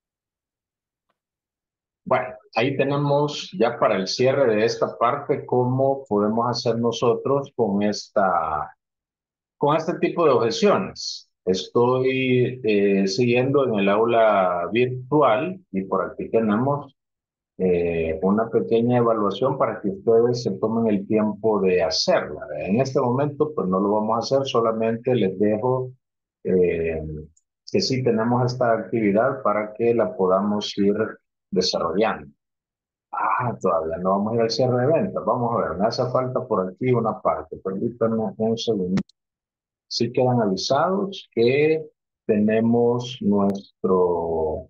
Bueno, ahí tenemos ya para el cierre de esta parte cómo podemos hacer nosotros con esta, con este tipo de objeciones. Estoy eh, siguiendo en el aula virtual y por aquí tenemos eh, una pequeña evaluación para que ustedes se tomen el tiempo de hacerla. En este momento, pues no lo vamos a hacer, solamente les dejo eh, que sí tenemos esta actividad para que la podamos ir desarrollando. Ah, todavía no vamos a ir al cierre de ventas. Vamos a ver, me hace falta por aquí una parte. Permítanme un segundo. Sí quedan avisados que tenemos nuestro,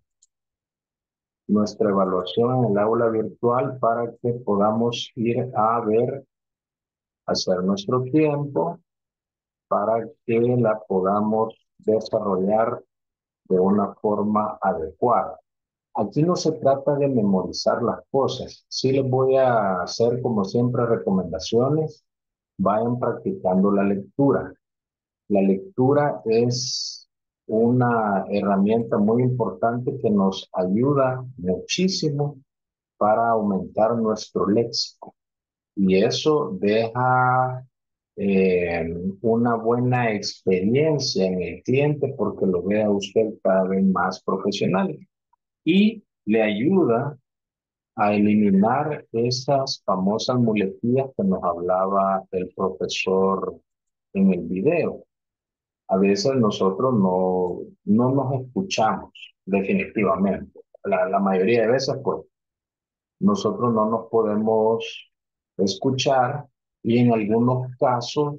nuestra evaluación en el aula virtual para que podamos ir a ver, hacer nuestro tiempo para que la podamos desarrollar de una forma adecuada. Aquí no se trata de memorizar las cosas. Sí les voy a hacer, como siempre, recomendaciones. Vayan practicando la lectura. La lectura es una herramienta muy importante que nos ayuda muchísimo para aumentar nuestro léxico. Y eso deja eh, una buena experiencia en el cliente porque lo ve a usted cada vez más profesional y le ayuda a eliminar esas famosas muletillas que nos hablaba el profesor en el video. A veces nosotros no, no nos escuchamos definitivamente. La, la mayoría de veces, pues, nosotros no nos podemos escuchar y en algunos casos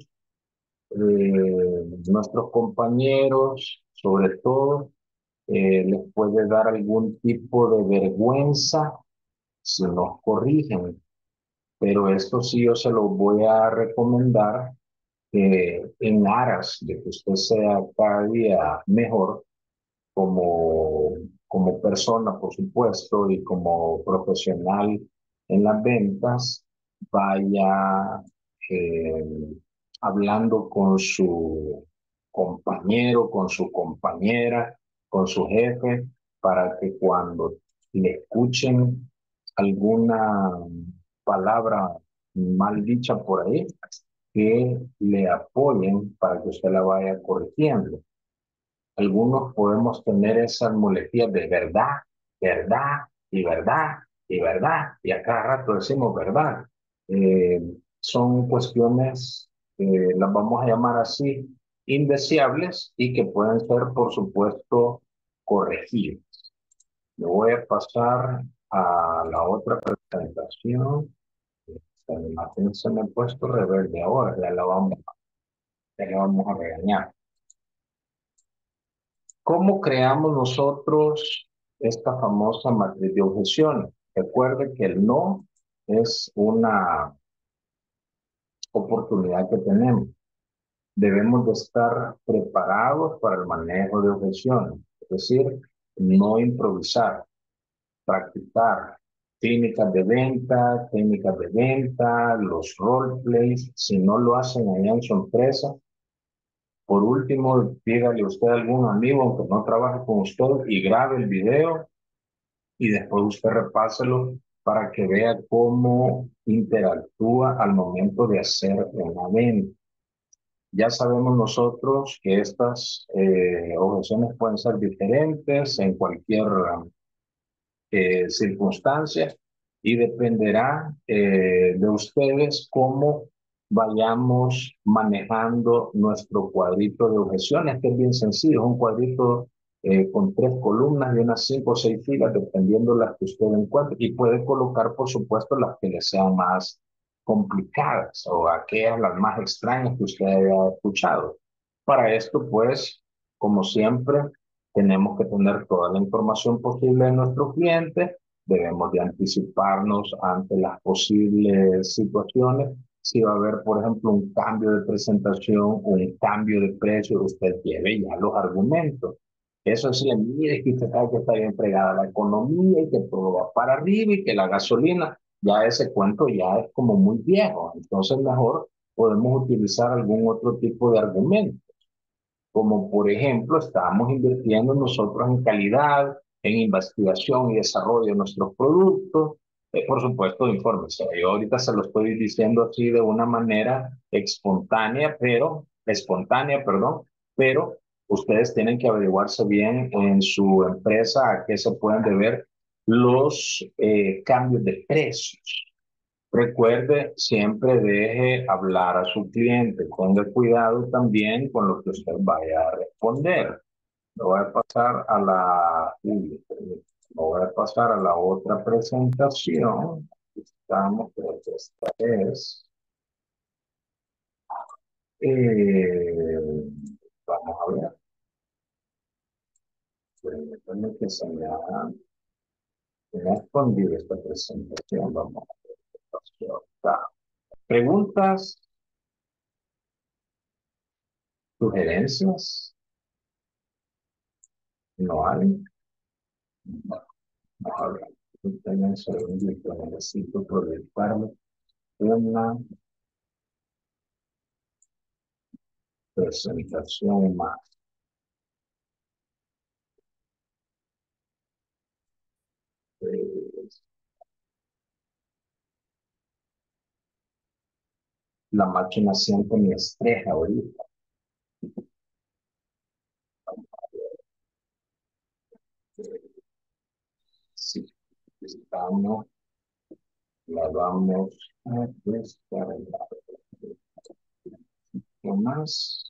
eh, nuestros compañeros, sobre todo, eh, les puede dar algún tipo de vergüenza si nos corrigen, pero esto sí yo se lo voy a recomendar que en aras de que usted sea cada día mejor como, como persona, por supuesto, y como profesional en las ventas, vaya eh, hablando con su compañero, con su compañera, con su jefe, para que cuando le escuchen alguna palabra mal dicha por ahí, que le apoyen para que usted la vaya corrigiendo. Algunos podemos tener esas muletillas de verdad, verdad y verdad y verdad, y a cada rato decimos verdad. Eh, son cuestiones, eh, las vamos a llamar así, indeseables y que pueden ser, por supuesto, corregibles. Le voy a pasar a la otra presentación. La imagen se me ha puesto reverde ahora, ya la vamos, ya la vamos a regañar. ¿Cómo creamos nosotros esta famosa matriz de objeciones? Recuerde que el no es una oportunidad que tenemos. Debemos de estar preparados para el manejo de objeciones, es decir, no improvisar, practicar técnicas de venta, técnicas de venta, los roleplays. Si no lo hacen allá en su empresa, por último, pídale usted a algún amigo, aunque no trabaje con usted, y grabe el video y después usted repáselo para que vea cómo interactúa al momento de hacer una venta. Ya sabemos nosotros que estas eh, objeciones pueden ser diferentes en cualquier eh, circunstancia y dependerá eh, de ustedes cómo vayamos manejando nuestro cuadrito de objeciones, que es bien sencillo, es un cuadrito eh, con tres columnas y unas cinco o seis filas, dependiendo las que usted encuentre, y puede colocar, por supuesto, las que le sean más complicadas o aquellas las más extrañas que usted haya escuchado. Para esto, pues, como siempre, tenemos que tener toda la información posible de nuestro cliente, debemos de anticiparnos ante las posibles situaciones. Si va a haber, por ejemplo, un cambio de presentación, un cambio de precio, usted lleve ya los argumentos. Eso sí, mire que usted sabe que está bien fregada la economía y que todo va para arriba y que la gasolina, ya ese cuento ya es como muy viejo. Entonces mejor podemos utilizar algún otro tipo de argumento, como por ejemplo, estamos invirtiendo nosotros en calidad, en investigación y desarrollo de nuestros productos. Eh, por supuesto, infórmese. Yo ahorita se lo estoy diciendo así de una manera espontánea, pero, espontánea, perdón, pero ustedes tienen que averiguarse bien en su empresa a qué se pueden deber los eh, cambios de precios. Recuerde, siempre deje hablar a su cliente. Tenga cuidado también con lo que usted vaya a responder. Me voy a pasar a la, uy, me voy a pasar a la otra presentación. Estamos, creo que esta es. Eh, vamos a ver. Permítanme que se me ha, se me ha escondido esta presentación. Vamos a ver qué pasó acá. Preguntas, sugerencias, no hay. No, vamos a ver. Tengan un segundito, necesito proyectarme una presentación más. Eh, la máquina siente mi estrés ahorita. Sí, estamos, la vamos a descargar. ¿Qué más?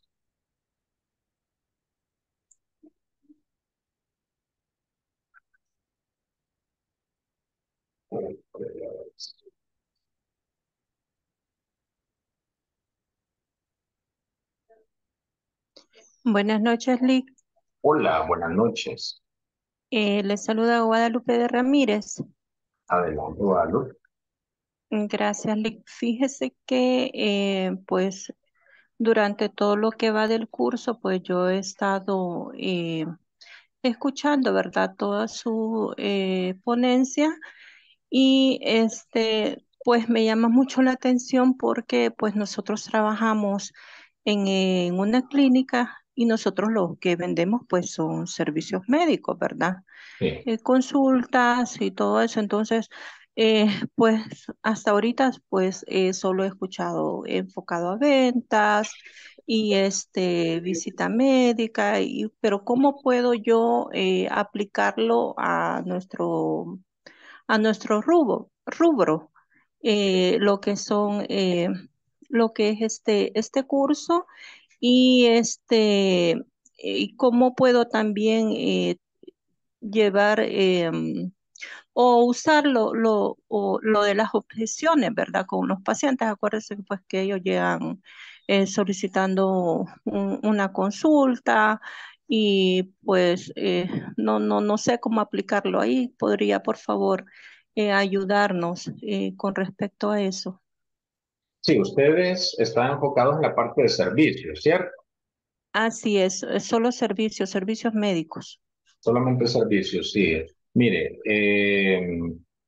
Buenas noches, Lick. Hola, buenas noches. Eh, les saluda Guadalupe de Ramírez. Adelante, Guadalupe. Gracias, Lick. Fíjese que, eh, pues, durante todo lo que va del curso, pues yo he estado eh, escuchando, ¿verdad? Toda su eh, ponencia y este, pues me llama mucho la atención porque, pues, nosotros trabajamos en, en una clínica y nosotros lo que vendemos, pues, son servicios médicos, ¿verdad? Sí, Eh, consultas y todo eso. Entonces, eh, pues hasta ahorita, pues eh, solo he escuchado enfocado a ventas y este visita médica, y, pero ¿cómo puedo yo eh, aplicarlo a nuestro, a nuestro rubro, rubro? Eh, lo que son, eh, lo que es este, este curso y este, y cómo puedo también eh, llevar em, o usar lo, lo, o lo de las objeciones, ¿verdad? Con los pacientes, acuérdense pues que ellos llegan eh, solicitando un- una consulta y pues eh, no, no, no sé cómo aplicarlo ahí. ¿Podría, por favor, eh, ayudarnos eh, con respecto a eso? sí, ustedes están enfocados en la parte de servicios, ¿cierto? Así es, es solo servicios, servicios médicos. Solamente servicios, sí. Mire, eh,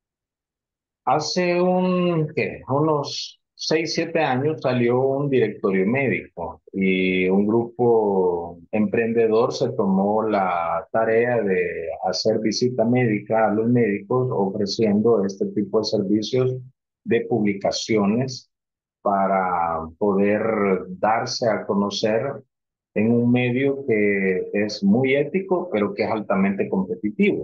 hace un, ¿qué? Unos seis, siete años salió un directorio médico y un grupo emprendedor se tomó la tarea de hacer visita médica a los médicos ofreciendo este tipo de servicios de publicaciones para poder darse a conocer en un medio que es muy ético, pero que es altamente competitivo.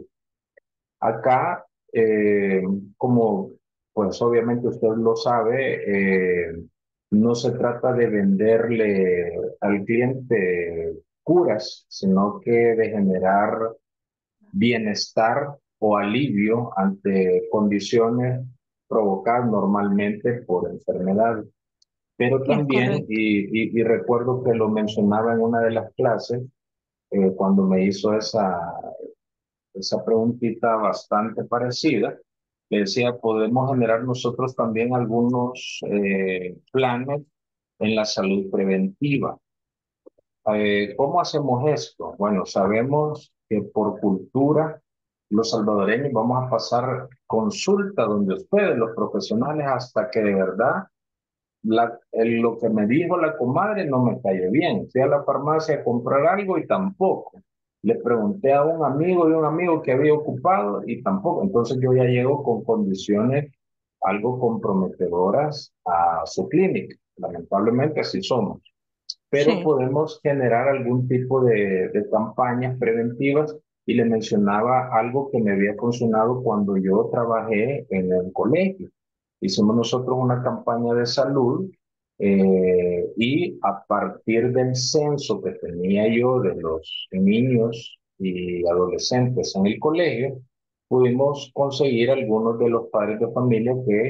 Acá, eh, como pues obviamente usted lo sabe, eh, no se trata de venderle al cliente curas, sino que de generar bienestar o alivio ante condiciones provocadas normalmente por enfermedad. Pero Es también, correcto. y, y, y recuerdo que lo mencionaba en una de las clases, eh, cuando me hizo esa, esa preguntita bastante parecida, le decía, podemos generar nosotros también algunos eh, planes en la salud preventiva. Eh, ¿cómo hacemos esto? Bueno, sabemos que por cultura los salvadoreños vamos a pasar consulta donde ustedes, los profesionales, hasta que de verdad la, el- lo que me dijo la comadre no me cayó bien. Fui a la farmacia a comprar algo y tampoco. Le pregunté a un amigo de un amigo que había ocupado y tampoco. Entonces yo ya llego con condiciones algo comprometedoras a su clínica. Lamentablemente así somos. Pero Sí, podemos generar algún tipo de, de campañas preventivas y le mencionaba algo que me había funcionado cuando yo trabajé en el colegio. Hicimos nosotros una campaña de salud eh, y a partir del censo que tenía yo de los niños y adolescentes en el colegio, pudimos conseguir algunos de los padres de familia que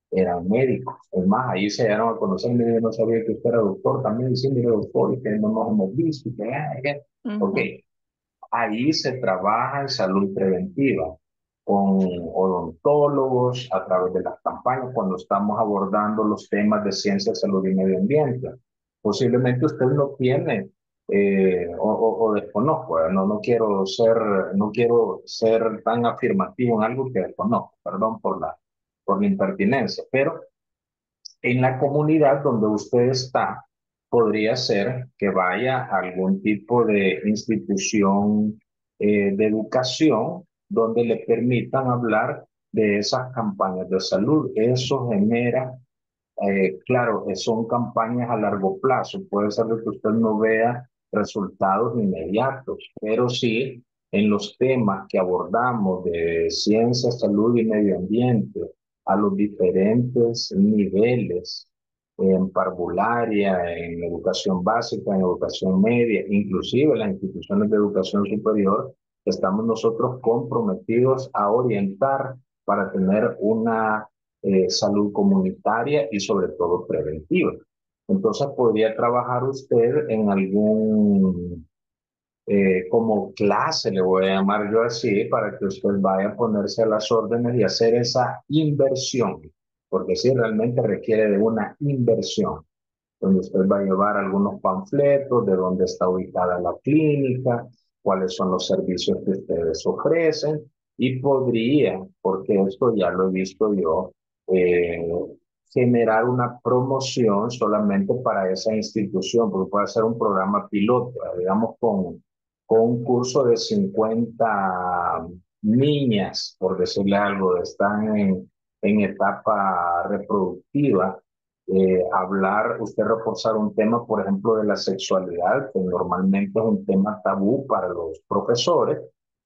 eran médicos. Es más, ahí se dieron a conocer, mire, yo no sabía que usted era doctor también, sí, mire, doctor, y que no nos hemos visto, y que, ah, que- ok, Ujú. ahí se trabaja en salud preventiva con odontólogos a través de las campañas cuando estamos abordando los temas de ciencia, salud y medio ambiente. Posiblemente usted no tiene eh, o, o- o desconozco, ¿verdad? no, no quiero ser, no quiero ser tan afirmativo en algo que desconozco, perdón por la, por la impertinencia, pero en la comunidad donde usted está, podría ser que vaya a algún tipo de institución eh, de educación donde le permitan hablar de esas campañas de salud. Eso genera eh, claro, eh, son campañas a largo plazo. Puede ser de que usted no vea resultados inmediatos, pero sí en los temas que abordamos de ciencia, salud y medio ambiente a los diferentes niveles, en parvularia, en educación básica, en educación media, inclusive en las instituciones de educación superior, estamos nosotros comprometidos a orientar para tener una eh, salud comunitaria y sobre todo preventiva. Entonces podría trabajar usted en algún, eh, como clase, le voy a llamar yo así, para que usted vaya a ponerse a las órdenes y hacer esa inversión, porque sí, realmente requiere de una inversión donde usted va a llevar algunos panfletos de dónde está ubicada la clínica, cuáles son los servicios que ustedes ofrecen y podría, porque esto ya lo he visto yo, eh, generar una promoción solamente para esa institución, porque puede ser un programa piloto, digamos con, con un curso de cincuenta niñas, por decirle algo, están en, en etapa reproductiva eh, hablar, usted reforzar un tema, por ejemplo, de la sexualidad, que normalmente es un tema tabú para los profesores,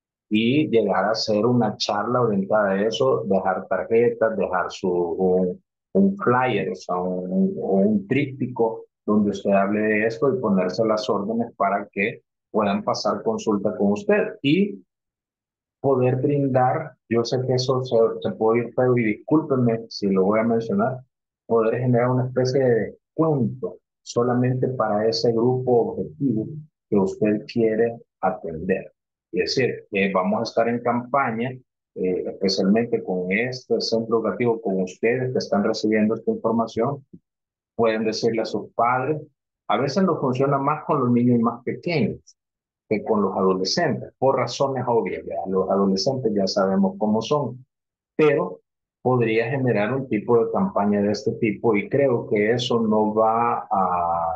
y llegar a hacer una charla orientada a eso, dejar tarjetas, dejar su, un, un flyer, o sea, un, un tríptico donde usted hable de esto y ponerse las órdenes para que puedan pasar consulta con usted. Y poder brindar, yo sé que eso se, se puede ir feo y discúlpenme si lo voy a mencionar, poder generar una especie de descuento solamente para ese grupo objetivo que usted quiere atender. Es decir, que vamos a estar en campaña, eh, especialmente con este centro educativo, con ustedes que están recibiendo esta información, pueden decirle a sus padres, a veces no funciona más con los niños más pequeños que con los adolescentes, por razones obvias. ¿Verdad? Los adolescentes ya sabemos cómo son, pero podría generar un tipo de campaña de este tipo y creo que eso no va a,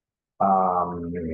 a,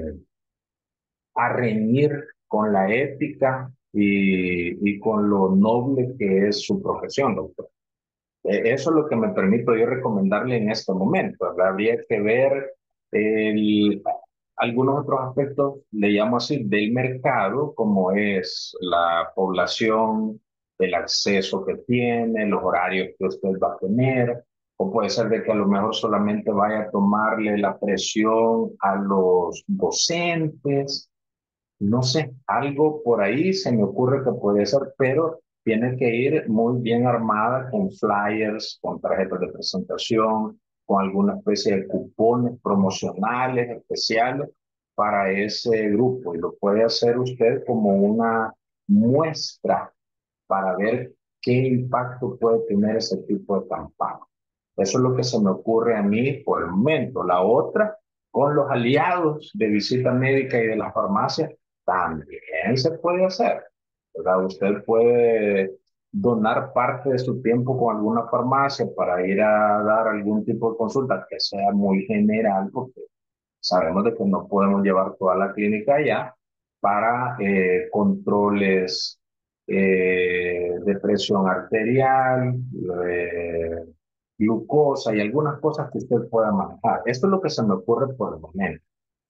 a reñir con la ética y, y con lo noble que es su profesión, doctor. Eh, Eso es lo que me permito yo recomendarle en este momento. ¿Verdad? Habría que ver el, algunos otros aspectos, le llamo así, del mercado, como es la población, el acceso que tiene, los horarios que usted va a tener, o puede ser de que a lo mejor solamente vaya a tomarle la presión a los docentes, no sé, algo por ahí se me ocurre que puede ser, pero tiene que ir muy bien armada con flyers, con tarjetas de presentación, con alguna especie de cupones promocionales especiales para ese grupo. Y lo puede hacer usted como una muestra para ver qué impacto puede tener ese tipo de campaña. Eso es lo que se me ocurre a mí por el momento. La otra, con los aliados de visita médica y de las farmacias, también se puede hacer. ¿Verdad? Usted puede donar parte de su tiempo con alguna farmacia para ir a dar algún tipo de consulta que sea muy general, porque sabemos de que no podemos llevar toda la clínica allá para eh, controles eh, de presión arterial, de glucosa y algunas cosas que usted pueda manejar. Esto es lo que se me ocurre por el momento.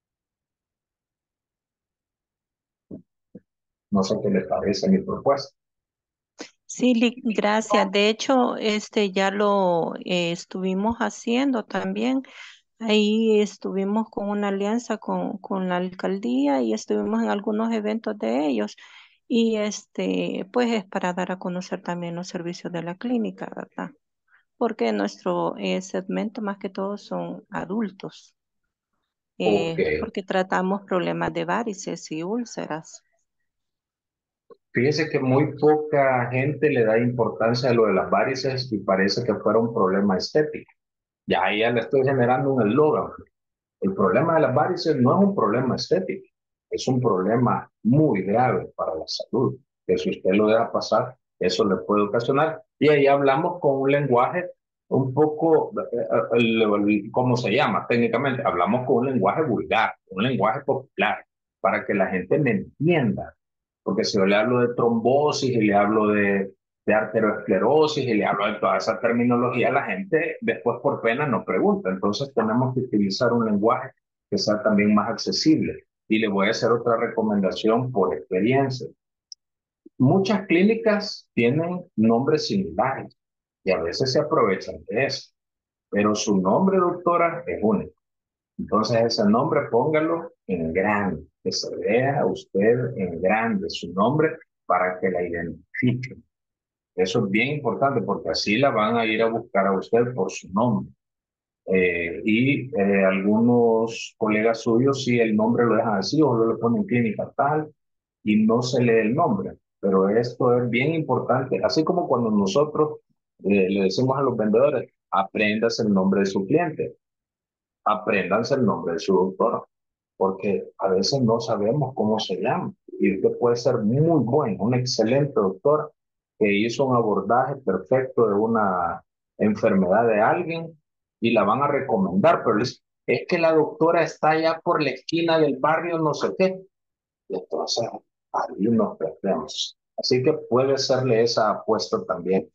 No sé qué le parece mi propuesta. Sí, Li- gracias. De hecho, este ya lo eh, estuvimos haciendo también. Ahí estuvimos con una alianza con, con la alcaldía y estuvimos en algunos eventos de ellos. Y este, pues es para dar a conocer también los servicios de la clínica, ¿verdad? porque nuestro eh, segmento más que todo son adultos, Ok. eh, porque tratamos problemas de varices y úlceras. Fíjese que muy poca gente le da importancia a lo de las varices y parece que fuera un problema estético. Ya ahí ya le estoy generando un eslogan. El problema de las varices no es un problema estético, es un problema muy grave para la salud, que si usted lo deja pasar, eso le puede ocasionar. Y ahí hablamos con un lenguaje un poco, eh, el- el- ¿cómo se llama? Técnicamente, hablamos con un lenguaje vulgar, un lenguaje popular, para que la gente me entienda. Porque si yo le hablo de trombosis y le hablo de, de arteriosclerosis y le hablo de toda esa terminología, la gente después por pena no pregunta. Entonces tenemos que utilizar un lenguaje que sea también más accesible. Y le voy a hacer otra recomendación por experiencia. Muchas clínicas tienen nombres similares y a veces se aprovechan de eso, pero su nombre, doctora, es único. Entonces ese nombre póngalo en grande, que se vea usted en grande su nombre para que la identifique. Eso es bien importante porque así la van a ir a buscar a usted por su nombre. Eh, y eh, algunos colegas suyos, sí, el nombre lo dejan así o lo le ponen clínica tal y no se lee el nombre. Pero esto es bien importante, así como cuando nosotros eh, le decimos a los vendedores, aprendas el nombre de su cliente, apréndanse el nombre de su doctor, porque a veces no sabemos cómo se llama. Y usted puede ser muy bueno, un excelente doctor que hizo un abordaje perfecto de una enfermedad de alguien y la van a recomendar, pero es, es que la doctora está allá por la esquina del barrio, no sé qué. Y entonces, ahí nos perdemos. Así que puede serle esa apuesta también.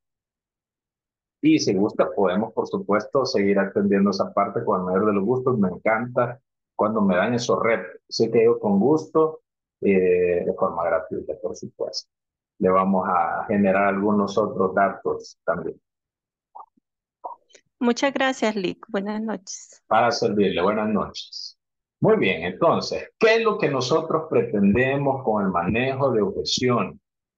Y si gusta, podemos, por supuesto, seguir atendiendo esa parte con el mayor de los gustos. Me encanta cuando me dan esos retos. Así que yo con gusto, eh, de forma gratuita, por supuesto. Le vamos a generar algunos otros datos también Muchas gracias, Lick. Buenas noches. para servirle. Buenas noches. Muy bien, entonces, ¿qué es lo que nosotros pretendemos con el manejo de objeciones?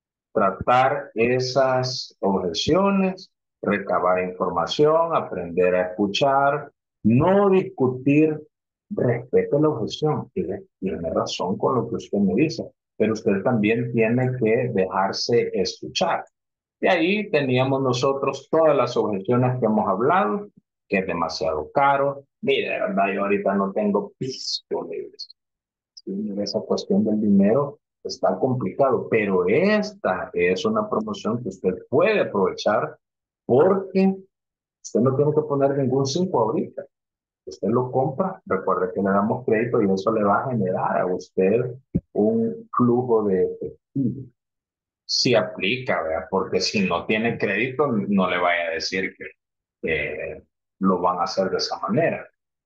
Tratar esas objeciones, recabar información, aprender a escuchar, no discutir, respete la objeción. Tiene, tiene razón con lo que usted me dice, pero usted también tiene que dejarse escuchar. Y ahí teníamos nosotros todas las objeciones que hemos hablado, que es demasiado caro. Mire, de verdad, yo ahorita no tengo piso libre. Sí, esa cuestión del dinero está complicado, pero esta es una promoción que usted puede aprovechar porque usted no tiene que poner ningún cinco ahorita. Usted lo compra, recuerde que le damos crédito y eso le va a generar a usted un flujo de efectivo. Si aplica, ¿verdad? Porque si no tiene crédito, no le vaya a decir que, que lo van a hacer de esa manera.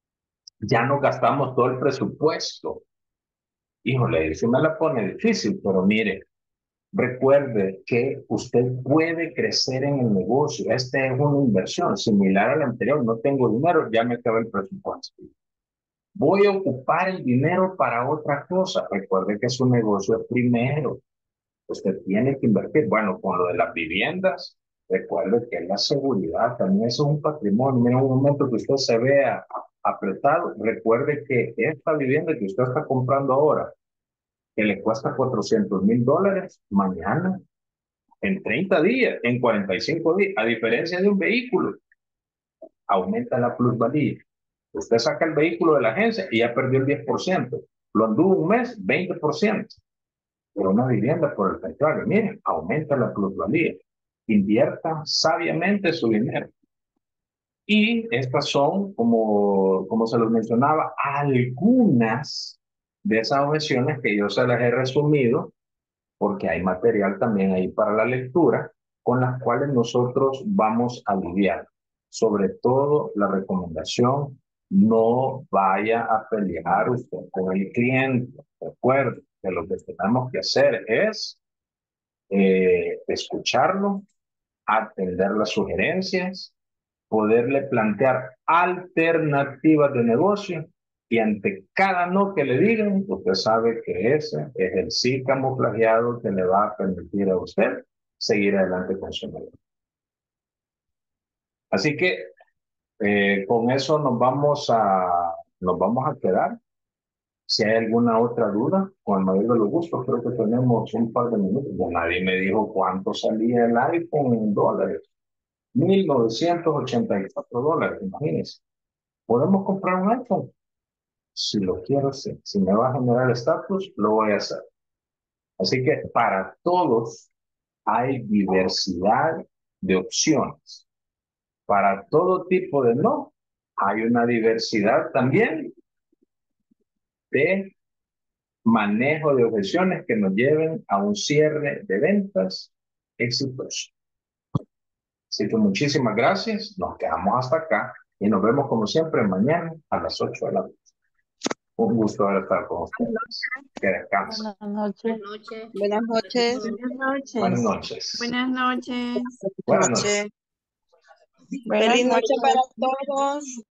Ya no gastamos todo el presupuesto. Híjole, eso me la pone difícil, pero mire, recuerde que usted puede crecer en el negocio. Esta es una inversión similar a la anterior. No tengo dinero, ya me acabé el presupuesto. Voy a ocupar el dinero para otra cosa. Recuerde que su negocio es primero. Usted tiene que invertir. Bueno, con lo de las viviendas, recuerde que la seguridad también es un patrimonio. En un momento que usted se vea apretado, recuerde que esta vivienda que usted está comprando ahora, que le cuesta cuatrocientos mil dólares, mañana, en treinta días, en cuarenta y cinco días, a diferencia de un vehículo, aumenta la plusvalía. Usted saca el vehículo de la agencia y ya perdió el diez por ciento. Lo anduvo un mes, veinte por ciento. Pero una vivienda, por el contrario, miren, aumenta la plusvalía. Invierta sabiamente su dinero. Y estas son, como, como se los mencionaba, algunas de esas objeciones que yo se las he resumido porque hay material también ahí para la lectura con las cuales nosotros vamos a lidiar. Sobre todo la recomendación, no vaya a pelear usted con el cliente. Recuerde que lo que tenemos que hacer es eh, escucharlo, atender las sugerencias, poderle plantear alternativas de negocio y ante cada no que le digan, usted sabe que ese es el sí camuflajeado que le va a permitir a usted seguir adelante con su negocio. Así que eh, con eso nos vamos a, nos vamos a quedar. Si hay alguna otra duda, con el mayor de los gustos, creo que tenemos un par de minutos. Ya nadie me dijo cuánto salía el iPhone en dólares. mil novecientos ochenta y cuatro dólares, imagínense. ¿Podemos comprar un iPhone? Si lo quiero hacer, si me va a generar estatus, lo voy a hacer. Así que para todos hay diversidad de opciones. Para todo tipo de no, hay una diversidad también de manejo de objeciones que nos lleven a un cierre de ventas exitoso. Así que muchísimas gracias, nos quedamos hasta acá y nos vemos como siempre mañana a las ocho de la noche. Un gusto haber estado con ustedes. Que descansen. Buenas noches. Buenas noches. Buenas Buenas noches. noches. Buenas noches. Buenas noches. Feliz noche para todos.